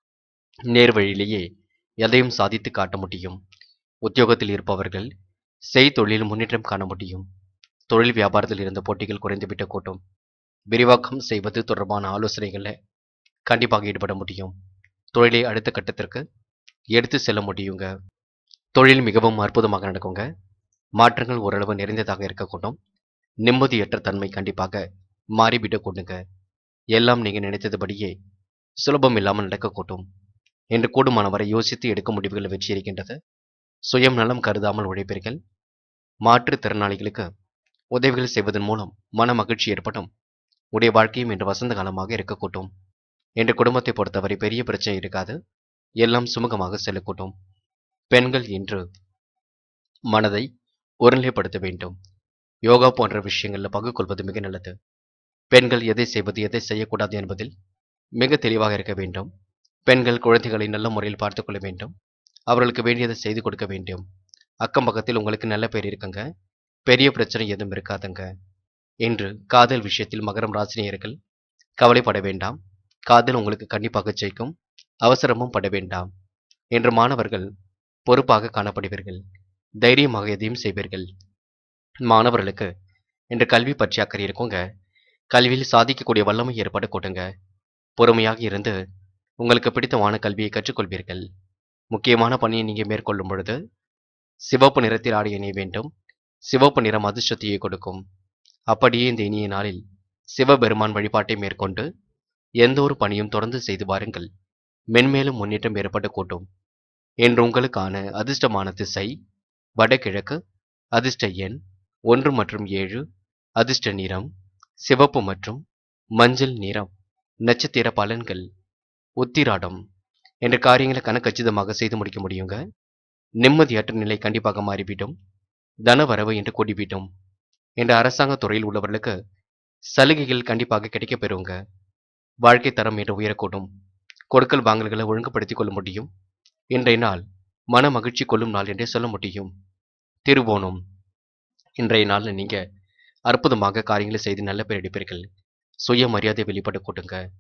நேர் வழியிலேயே எதையும் சாதித்து காட்ட முடியும். உத்தியோகத்தில் இருப்பவர்கள் செய்தொழில் முன்னேற்றம் காண முடியும். தொழில் வியாபாரத்தில் இருந்த போட்டிகள் குறைந்துவிட்ட கூட்டும். விரிவாக்கம் செய்வது தொடர்பான ஆலோசனைகளில் கண்டிப்பாக ஈடுபட முடியும். தொழிலை அடுத்த கட்டத்திற்கு எடுத்து செல்ல முடியுங்க. தொழில் மிகவும் அற்புதமாக நடக்குங்க. மாற்றங்கள் ஓரளவு நிறைந்ததாக இருக்கக்கூடும். நிம்மதியற்ற தன்மை கண்டிப்பாக மாறிவிடக் கொண்டுங்க. எல்லாம் நீங்க நினைத்ததுபடியே சுலபம் இல்லாமல் நடக்கக்கூடும். என்று கூடுமானவரை யோசித்து எடுக்க முடிவுகள் வெற்றி இருக்கின்றது. சுயம் நலம் கருதாமல் உழைப்பீர்கள். மாற்றுத்திறனாளிகளுக்கு உதவிகள் செய்வதன் மூலம் மன மகிழ்ச்சி ஏற்படும். உடைய வாழ்க்கையும் இன்று வசந்த காலமாக இருக்கக்கூடும். என்று குடும்பத்தை பொறுத்தவரை பெரிய பிரச்சனை இருக்காது. எல்லாம் சுமூகமாக செல்லக்கூடும். பெண்கள் இன்று மனதை ஒருநிலைப்படுத்த வேண்டும். யோகா போன்ற விஷயங்களில் பங்கு கொள்வது மிக நல்லது. பெண்கள் எதை செய்வது எதை செய்யக்கூடாது என்பதில் மிக தெளிவாக இருக்க வேண்டும். பெண்கள் குழந்தைகளை நல்ல முறையில் பார்த்துக் கொள்ள வேண்டும். அவர்களுக்கு வேண்டியதை செய்து கொடுக்க வேண்டும். அக்கம் பக்கத்தில் உங்களுக்கு நல்ல பேர் இருக்குங்க. பெரிய பிரச்சனை எதுவும் இருக்காதுங்க. இன்று காதல் விஷயத்தில் மகரம் ராசினியர்கள் கவலைப்பட வேண்டாம். காதல் உங்களுக்கு கண்டிப்பாக ஜெயிக்கும். அவசரமும் பட வேண்டாம். என்று மாணவர்கள் பொறுப்பாக காணப்படுவீர்கள். தைரியமாக எதையும் செய்வீர்கள். மாணவர்களுக்கு இன்று கல்வி பற்றி அக்கறை இருக்குங்க. கல்வியில் சாதிக்கக்கூடிய வல்லமை ஏற்பட கூட்டுங்க. பொறுமையாக இருந்து உங்களுக்கு பிடித்தமான கல்வியை கற்றுக்கொள்வீர்கள். முக்கியமான பணியை நீங்க மேற்கொள்ளும் பொழுது சிவப்பு நிறத்தில் ஆடை அணிய வேண்டும். சிவப்பு நிறம் அதிர்ஷ்டத்தையே கொடுக்கும். அப்படியே இந்த இனிய நாளில் சிவபெருமான் வழிபாட்டை மேற்கொண்டு எந்த ஒரு பணியும் தொடர்ந்து செய்து வாருங்கள். மென்மேலும் முன்னேற்றம் ஏற்பட கூட்டும். என்று உங்களுக்கான அதிர்ஷ்டமான திசை வடகிழக்கு. அதிர்ஷ்ட எண் ஒன்று மற்றும் ஏழு. அதிர்ஷ்ட நிறம் சிவப்பு மற்றும் மஞ்சள் நிறம். நட்சத்திர பலன்கள். உத்திராடம். என்ற காரியங்களை கனக்கச்சிதமாக செய்து முடிக்க முடியுங்க. நிம்மதியற்ற நிலை கண்டிப்பாக மாறிவிடும். தனவரவு என்று கூடிவிடும். என்ற அரசாங்க துறையில் உள்ளவர்களுக்கு சலுகைகள் கண்டிப்பாக கிடைக்கப் பெறுங்க. வாழ்க்கை தரம் என்று உயரக்கூடும். கொடுக்கல் வாங்கல்களை ஒழுங்குபடுத்திக் கொள்ள முடியும். இன்றைய நாள் மன மகிழ்ச்சி கொள்ளும் நாள் என்றே சொல்ல முடியும். திருவோணம். இன்றைய நாளில் நீங்க அற்புதமாக காரியங்களை செய்து நல்ல பேர் எடுப்பீர்கள். சுய மரியாதை வெளிப்பட கூட்டுங்க.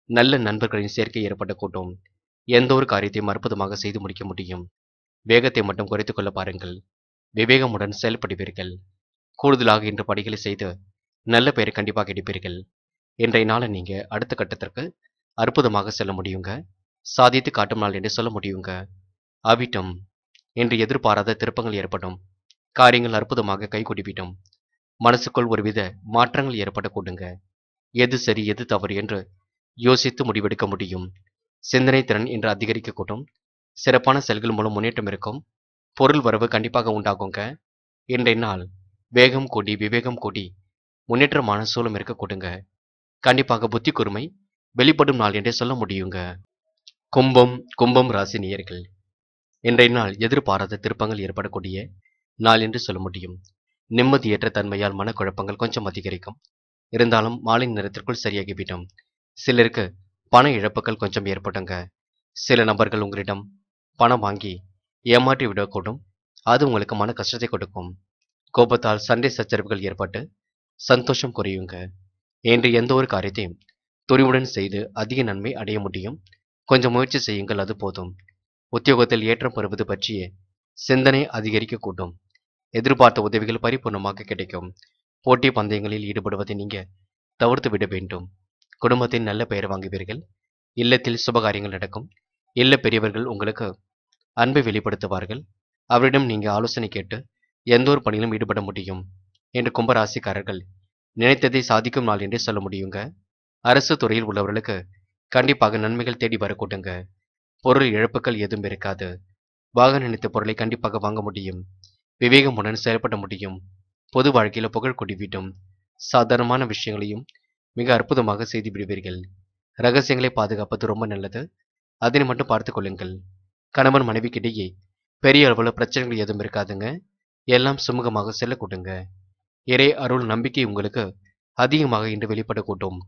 நல்ல நண்பர்களின் சேர்க்கை ஏற்படக்கூடும். எந்த ஒரு காரியத்தையும் அற்புதமாக செய்து முடிக்க முடியும். வேகத்தை மட்டும் குறைத்துக் கொள்ள பாருங்கள். விவேகமுடன் செயல்படுவீர்கள். கூடுதலாக இன்று பணிகளை செய்து நல்ல பெயரை கண்டிப்பாக எடுப்பீர்கள். இன்றைய நாளை நீங்க அடுத்த கட்டத்திற்கு அற்புதமாக செல்ல முடியுங்க. சாதித்து காட்டும் நாள் என்று சொல்ல முடியுங்க. அவிட்டம், இன்று எதிர்பாராத திருப்பங்கள் ஏற்படும். காரியங்கள் அற்புதமாக கைகூடிவிடும். மனசுக்குள் ஒருவித மாற்றங்கள் ஏற்படக்கூடுங்க. எது சரி எது தவறு என்று யோசித்து முடிவெடுக்க முடியும். சிந்தனை திறன் இன்று அதிகரிக்கக்கூடும். சிறப்பான செயல்கள் மூலம் முன்னேற்றம் இருக்கும். பொருள் வரவு கண்டிப்பாக உண்டாகுங்க. இன்றைய நாள் வேகம் கூடி விவேகம் கூடி முன்னேற்றமான சூழம் இருக்கக்கூடுங்க. கண்டிப்பாக புத்தி கூர்மை வெளிப்படும் நாள் என்றே சொல்ல முடியுங்க. கும்பம் கும்பம் ராசி நேயர்கள், இன்றைய நாள் எதிர்பாராத திருப்பங்கள் ஏற்படக்கூடிய நாள் என்று சொல்ல முடியும். நிம்மதியற்ற தன்மையால் மனக்குழப்பங்கள் கொஞ்சம் அதிகரிக்கும். இருந்தாலும் மாலை நேரத்திற்குள் சரியாகிவிடும். சிலருக்கு பண இழப்புகள் கொஞ்சம் ஏற்படுங்க. சில நபர்கள் உங்களிடம் பணம் வாங்கி ஏமாற்றி விடக்கூடும். அது உங்களுக்கு மன கஷ்டத்தை கொடுக்கும். கோபத்தால் சண்டை சச்சரவுகள் ஏற்பட்டு சந்தோஷம் குறையுங்க. என்று எந்த ஒரு காரியத்தையும் துணிவுடன் செய்து அதிக நன்மை அடைய முடியும். கொஞ்சம் முயற்சி செய்யுங்கள், அது போதும். உத்தியோகத்தில் ஏற்றம் பெறுவது பற்றிய சிந்தனை அதிகரிக்கக்கூடும். எதிர்பார்த்த உதவிகள் பரிபூர்ணமாக கிடைக்கும். போட்டி பந்தயங்களில் ஈடுபடுவதை நீங்க தவிர்த்து விட வேண்டும். குடும்பத்தின் நல்ல பெயர் வாங்குவீர்கள். இல்லத்தில் சுபகாரியங்கள் நடக்கும். இல்ல பெரியவர்கள் உங்களுக்கு அன்பை வெளிப்படுத்துவார்கள். அவரிடம் நீங்க ஆலோசனை கேட்டு எந்த ஒரு பணியிலும் ஈடுபட முடியும். என்று கும்பராசிக்காரர்கள் நினைத்ததை சாதிக்கும் நாள் என்றே சொல்ல முடியுங்க. அரசு துறையில் உள்ளவர்களுக்கு கண்டிப்பாக நன்மைகள் தேடி வரக்கூடுங்க. பொருள் இழப்புகள் எதுவும் இருக்காது. வாங்க நினைத்த பொருளை கண்டிப்பாக வாங்க முடியும். விவேகமுடன் செயல்பட முடியும். பொது வாழ்க்கையில புகழ் கொடிவிடும். சாதாரணமான விஷயங்களையும் மிக அற்புதமாக செய்து விடுவீர்கள். ரகசியங்களை பாதுகாப்பது ரொம்ப நல்லது. அதனை மட்டும் பார்த்துக் கொள்ளுங்கள். கணவன் மனைவிக்கிடையே பெரிய அளவுல பிரச்சனைகள் எதுவும் இருக்காதுங்க. எல்லாம் சுமூகமாக செல்ல கூட்டுங்க. இறை அருள் நம்பிக்கை உங்களுக்கு அதிகமாக இன்று வெளிப்படக்கூடும்.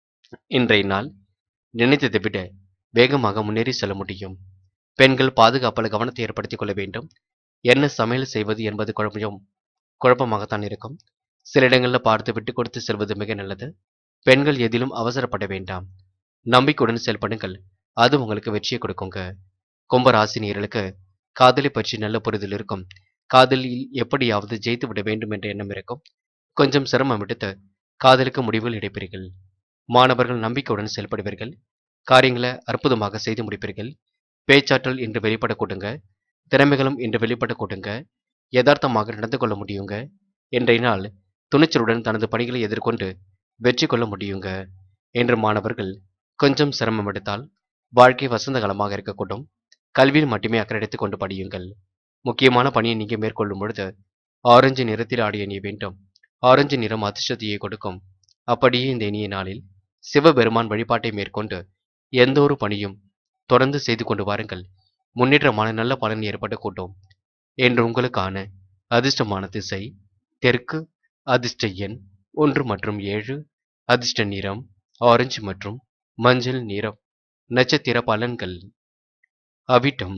இன்றைய நாள் நினைத்ததை விட வேகமாக முன்னேறி செல்ல முடியும். பெண்கள் பாதுகாப்பால் கவனத்தை ஏற்படுத்திக் கொள்ள வேண்டும். என்ன சமையல் செய்வது என்பது குழப்பம் குழப்பமாகத்தான் இருக்கும். சில இடங்களில் பார்த்து விட்டு கொடுத்து செல்வது மிக நல்லது. பெண்கள் எதிலும் அவசரப்பட வேண்டாம். நம்பிக்கையுடன் செயல்படுங்கள். அது உங்களுக்கு வெற்றியை கொடுக்குங்க. கும்பராசினியர்களுக்கு காதலை பற்றி நல்ல புரிதல் இருக்கும். காதலில் எப்படியாவது ஜெயித்து விட வேண்டும் என்ற எண்ணம் இருக்கும். கொஞ்சம் சிரமம் எடுத்து காதலுக்கு முடிவுகள் எடுப்பீர்கள். மாணவர்கள் நம்பிக்கையுடன் செயல்படுவீர்கள். காரியங்களை அற்புதமாக செய்து முடிப்பீர்கள். பேச்சாற்றல் இன்று வெளிப்பட கூடுங்க. திறமைகளும் இன்று வெளிப்பட கூடுங்க. யதார்த்தமாக நடந்து கொள்ள முடியுங்க. இன்றைய நாள் துணிச்சலுடன் தனது பணிகளை எதிர்கொண்டு வெற்றி கொள்ள முடியுங்க. என்று மாணவர்கள் கொஞ்சம் சிரமம் எடுத்தால் வாழ்க்கை வசந்த காலமாக இருக்கக்கூடும். கல்வியில் மட்டுமே அக்கறை எடுத்துக் கொண்டு படியுங்கள். முக்கியமான பணியை நீங்க மேற்கொள்ளும் பொழுது ஆரஞ்சு நிறத்தில் ஆடிய நீ வேண்டும். ஆரஞ்சு நிறம் அதிர்ஷ்டத்தையே கொடுக்கும். அப்படியே இந்த இனிய நாளில் சிவபெருமான் வழிபாட்டை மேற்கொண்டு எந்த ஒரு பணியும் தொடர்ந்து செய்து கொண்டு வாருங்கள். முன்னேற்றமான நல்ல பலன் ஏற்பட கூட்டும். என்று உங்களுக்கான அதிர்ஷ்டமான திசை தெற்கு, அதிர்ஷ்ட எண் ஒன்று மற்றும் ஏழு, அதிர்ஷ்ட நிறம் ஆரஞ்சு மற்றும் மஞ்சள் நிறம். நட்சத்திர பலன்கள். அவிட்டம்,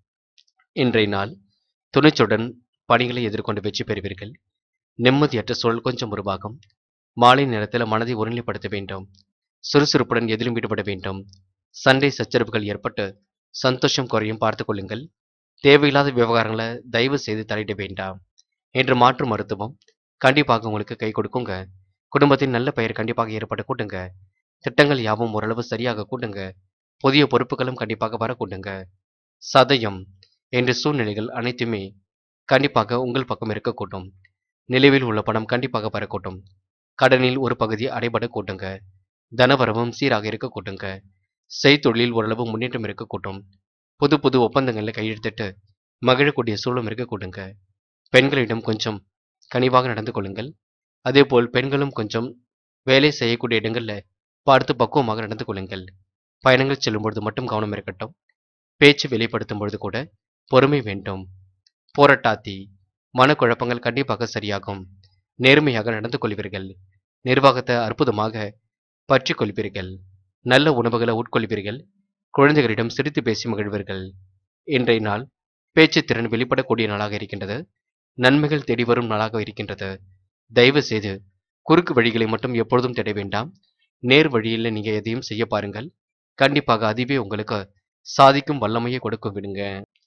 இன்றைய நாள் துணிச்சுடன் பணிகளை எதிர்கொண்டு வெற்றி பெறுவீர்கள். நிம்மதியற்ற சூழல் கொஞ்சம் உருவாகும். மாலை நேரத்தில் மனதை ஒருநிலைப்படுத்த வேண்டும். சுறுசுறுப்புடன் எதிலும் ஈடுபட வேண்டும். சண்டை சச்சரவுகள் ஏற்பட்டு சந்தோஷம் குறையும் பார்த்துக் கொள்ளுங்கள். தேவையில்லாத விவகாரங்களை தயவு செய்து தலையிட வேண்டாம். என்று மாற்று மருத்துவம் கண்டிப்பாக உங்களுக்கு கை கொடுக்குங்க. குடும்பத்தின் நல்ல பெயர் கண்டிப்பாக ஏற்பட கூட்டுங்க. திட்டங்கள் யாவும் ஓரளவு சரியாக கூட்டுங்க. புதிய பொறுப்புகளும் கண்டிப்பாக வரக்கூடுங்க. சதயம், என்ற சூழ்நிலைகள் அனைத்துமே கண்டிப்பாக உங்கள் பக்கம் இருக்கக்கூடும். நிலுவையில் உள்ள பணம் கண்டிப்பாக வரக்கூடும். கடனில் ஒரு பகுதி அடைபட கூட்டுங்க. தனவரவும் சீராக இருக்க கூட்டுங்க. செய்தொழிலில் ஓரளவு முன்னேற்றம் இருக்கக்கூடும். புது புது ஒப்பந்தங்களில் கையெழுத்திட்டு மகிழக்கூடிய சூழலும் இருக்க கூடுங்க. பெண்களிடம் கொஞ்சம் கனிவாக நடந்து கொள்ளுங்கள். அதேபோல் பெண்களும் கொஞ்சம் வேலை செய்யக்கூடிய இடங்கள்ல பார்த்து பக்குவமாக நடந்து கொள்ளுங்கள். பயணங்கள் செல்லும் பொழுது மட்டும் கவனம் இருக்கட்டும். பேச்சு வெளிப்படுத்தும் பொழுது கூட பொறுமை வேண்டும். போராட்டாத்தி, மனக்குழப்பங்கள் கண்டிப்பாக சரியாகும். நேர்மையாக நடந்து கொள்வீர்கள். நிர்வாகத்தை அற்புதமாக பற்றி கொள்வீர்கள். நல்ல உணவுகளை உட்கொள்வீர்கள். குழந்தைகளிடம் சிரித்து பேசி மகிழ்வீர்கள். இன்றைய நாள் பேச்சு திறன் வெளிப்படக்கூடிய நாளாக இருக்கின்றது. நன்மைகள் தேடி வரும் நாளாக இருக்கின்றது. தயவு செய்து குறுக்கு வழிகளை மட்டும் எப்பொழுதும் தேட வேண்டாம். நேர் வழியில் நீங்க எதையும் செய்ய பாருங்கள். கண்டிப்பாக அதுவே உங்களுக்கு சாதிக்கும் வல்லமையை கொடுக்க விடுங்க.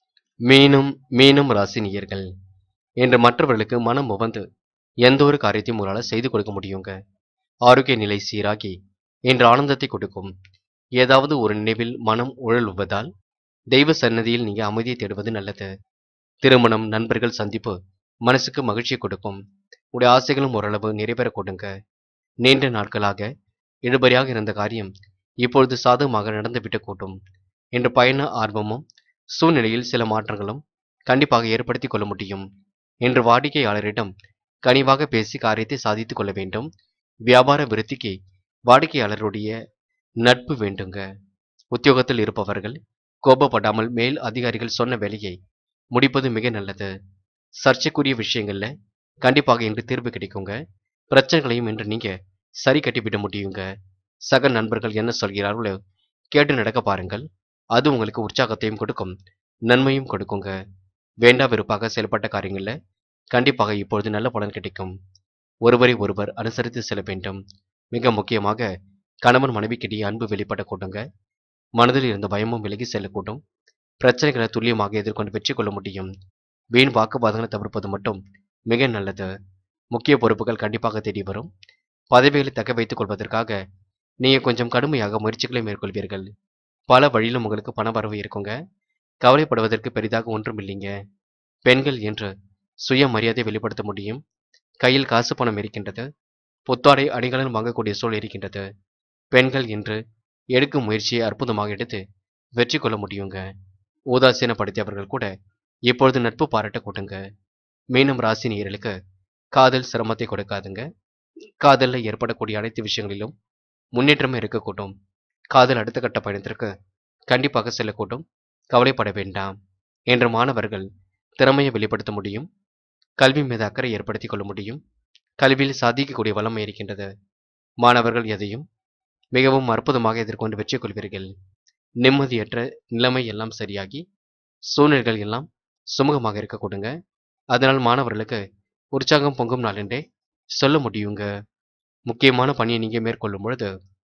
மீனும் மீனும் ராசி நேயர்கள், என்று மற்றவர்களுக்கு மனம் உவந்து எந்த ஒரு காரியத்தையும் உங்களால் செய்து கொடுக்க முடியுங்க. ஆரோக்கிய நிலை சீராகி என்ற ஆனந்தத்தை கொடுக்கும். ஏதாவது ஒரு நினைவில் மனம் உழலுவதால் தெய்வ சன்னதியில் நீங்க அமைதியை தேடுவது நல்லது. திருமணம், நண்பர்கள் சந்திப்பு மனசுக்கு மகிழ்ச்சியை கொடுக்கும். உடைய ஆசைகளும் ஓரளவு நிறைவேற கொடுங்க. நீண்ட நாட்களாக இழுபறியாக இருந்த காரியம் இப்பொழுது சாதகமாக நடந்துவிட்டு கூட்டும் என்ற பயண ஆர்வமும் சூழ்நிலையில் சில மாற்றங்களும் கண்டிப்பாக ஏற்படுத்திக் கொள்ள முடியும் என்று வாடிக்கையாளரிடம் கனிவாக பேசி காரியத்தை சாதித்துக் கொள்ள வேண்டும். வியாபார விருத்திக்கு வாடிக்கையாளருடைய நட்பு வேண்டுங்க. உத்தியோகத்தில் இருப்பவர்கள் கோபப்படாமல் மேல் அதிகாரிகள் சொன்ன வேலையை முடிப்பது மிக நல்லது. சர்ச்சைக்குரிய விஷயங்கள்ல கண்டிப்பாக இன்று தீர்வு கிடைக்குங்க. பிரச்சனைகளையும் இன்று நீங்க சரி கட்டிவிட முடியுங்க. சக நண்பர்கள் என்ன சொல்கிறார்களோ கேட்டு நடக்க பாருங்கள். அது உங்களுக்கு உற்சாகத்தையும் கொடுக்கும், நன்மையும் கொடுக்குங்க. வேண்டா வெறுப்பாக செயல்பட்ட காரியங்கள்ல கண்டிப்பாக இப்பொழுது நல்ல பலன் கிடைக்கும். ஒருவரை ஒருவர் அனுசரித்து செல்ல வேண்டும். மிக முக்கியமாக கணவன் மனைவிக்கிடையே அன்பு வெளிப்பட கூட்டுங்க. மனதில் இருந்த பயமும் விலகி செல்லக்கூடும். பிரச்சனைகளை துல்லியமாக எதிர்கொண்டு வெற்றி கொள்ள முடியும். வீண் வாக்குவாதங்களை தவிர்ப்பது மட்டும் மிக நல்லது. முக்கிய பொறுப்புகள் கண்டிப்பாக தேடி வரும். பதவிகளை தக்க வைத்துக் கொள்வதற்காக நீங்க கொஞ்சம் கடுமையாக முயற்சிகளை மேற்கொள்வீர்கள். பல வழியிலும் உங்களுக்கு பண வரவு இருக்குங்க. கவலைப்படுவதற்கு பெரிதாக ஒன்றும் இல்லைங்க. பெண்கள் என்று சுய மரியாதை வெளிப்படுத்த முடியும். கையில் காசு பணம் இருக்கின்றது. புத்தாடை அணிகலன் வாங்கக்கூடிய சூழல் இருக்கின்றது. பெண்கள் என்று எடுக்கும் முயற்சியை அற்புதமாக எடுத்து வெற்றி கொள்ள முடியுங்க. உதாசீனப்படுத்தியவர்கள் கூட இப்பொழுது நட்பு பாராட்ட கூட்டுங்க. மீனம் ராசி நேயர்களுக்கு காதல் சிரமத்தை கொடுக்காதுங்க. காதலில் ஏற்படக்கூடிய அனைத்து விஷயங்களிலும் முன்னேற்றமே இருக்கக்கூடும். காதல் அடுத்த கட்ட பயணத்திற்கு கண்டிப்பாக செல்லக்கூடும். கவலைப்பட வேண்டாம் என்று மாணவர்கள் திறமையை வெளிப்படுத்த முடியும். கல்வி மீது அக்கறை ஏற்படுத்திக் கொள்ள முடியும். கல்வியில் சாதிக்கக்கூடிய வல்லமை இருக்கின்றது. மாணவர்கள் எதையும் மிகவும் அற்புதமாக எதிர்கொண்டு வெற்றி கொள்வீர்கள். நிம்மதியற்ற நிலைமை எல்லாம் சரியாகி சூழ்நிலைகள் எல்லாம் சுமூகமாக இருக்க கொடுங்க. அதனால் மாணவர்களுக்கு உற்சாகம் பொங்கும் நாள் என்றே சொல்ல முடியுங்க. முக்கியமான பணியை நீங்க மேற்கொள்ளும் பொழுது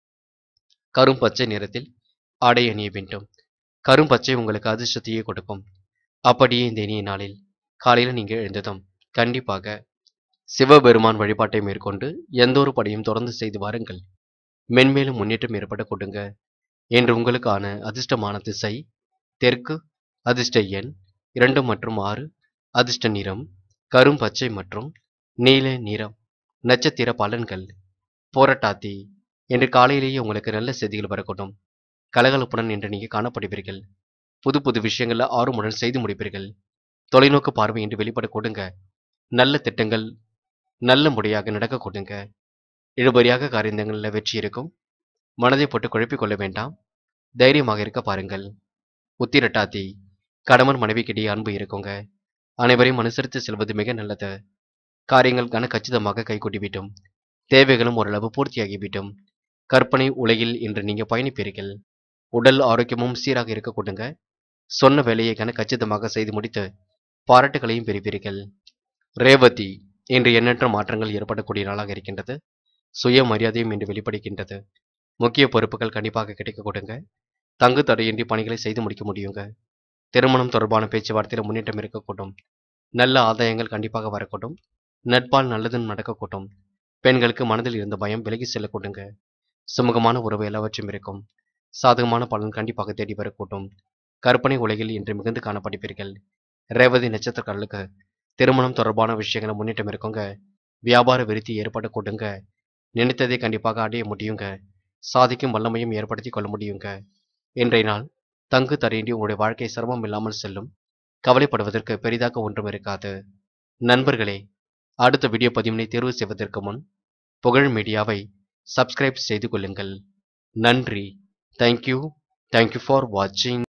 கரும் பச்சை நிறத்தில் ஆடை அணிய வேண்டும். கரும் பச்சை உங்களுக்கு அதிர்ஷ்டத்தையே கொடுக்கும். அப்படியே இந்த இனிய நாளில் காலையில் நீங்க எழுந்ததும் கண்டிப்பாக சிவபெருமான் வழிபாட்டை மேற்கொண்டு எந்த ஒரு பணியும் தொடர்ந்து செய்து வாருங்கள். மென்மேலும் முன்னேற்றம் ஏற்பட கொடுங்க. என்று உங்களுக்கான அதிர்ஷ்டமான திசை தெற்கு, அதிர்ஷ்ட எண் இரண்டு மற்றும் ஆறு, அதிர்ஷ்ட நிறம் கரும் பச்சை மற்றும் நீல நிறம். நட்சத்திர பலன்கள் போராட்டாத்தி என்று காலையிலேயே உங்களுக்கு நல்ல செய்திகள் வரக்கூடும். கலகலப்புடன் என்று நீங்க காணப்படுவீர்கள். புது புது விஷயங்கள்ல ஆர்வமுடன் செய்து முடிப்பீர்கள். தொலைநோக்கு பார்வை என்று வெளிப்பட கொடுங்க. நல்ல திட்டங்கள் நல்ல முறையாக நடக்க கொடுங்க. இழுபறியாக காரியங்களில் வெற்றி இருக்கும். மனதை போட்டு குழப்பிக் கொள்ள வேண்டாம். தைரியமாக இருக்க பாருங்கள். உத்திரட்டாத்தி கணவன் மனைவிக்கிடையே அன்பு இருக்குங்க. அனைவரையும் அனுசரித்து செல்வது மிக நல்லது. காரியங்கள் கன கச்சிதமாக கைகூட்டிவிட்டும். தேவைகளும் ஓரளவு பூர்த்தியாகிவிட்டும். கற்பனை உலகில் இன்று நீங்க பயணிப்பீர்கள். உடல் ஆரோக்கியமும் சீராக இருக்க கொடுங்க. சொன்ன வேலையை கன கச்சிதமாக செய்து முடித்து பாராட்டுகளையும் பெறுவீர்கள். ரேவதி இன்று எண்ணற்ற மாற்றங்கள் ஏற்படக்கூடிய நாளாக இருக்கின்றது. சுய மரியாதையும் இன்று வெளிப்படுகின்றது. முக்கிய பொறுப்புகள் கண்டிப்பாக கிடைக்க கொடுங்க. தங்கு தடையின்றி பணிகளை செய்து முடிக்க முடியுங்க. திருமணம் தொடர்பான பேச்சுவார்த்தையில் முன்னேற்றம் இருக்கக்கூடும். நல்ல ஆதாயங்கள் கண்டிப்பாக வரக்கூடும். நட்பால் நல்லதும் நடக்கக்கூடும். பெண்களுக்கு மனதில் இருந்த பயம் விலகி செல்லக்கூடுங்க. சுமூகமான உறவு எல்லாவற்றும் இருக்கும். சாதகமான பலன் கண்டிப்பாக தேடி வரக்கூடும். கற்பனை உலகில் இன்று மிகுந்து காணப்படுவீர்கள். ரேவதி நட்சத்திரக்காரர்களுக்கு திருமணம் தொடர்பான விஷயங்களை முன்னேற்றம் இருக்குங்க. வியாபார விருத்தி ஏற்பட கொடுங்க. நினைத்ததை கண்டிப்பாக அடைய முடியுங்க. சாதிக்கும் வல்லமையும் ஏற்படுத்தி கொள்ள முடியுங்க. இன்றைய நாள் தங்கு தடையின்றி உங்களுடைய வாழ்க்கை சிரமம் இல்லாமல் செல்லும். கவலைப்படுவதற்கு பெரிதாக ஒன்றும் இருக்காது. நண்பர்களே, அடுத்த வீடியோ பதிவினை தேர்வு செய்வதற்கு முன் புகழ் மீடியாவை சப்ஸ்கிரைப் செய்து கொள்ளுங்கள். நன்றி. தேங்க்யூ. தேங்க்யூ ஃபார் வாட்சிங்.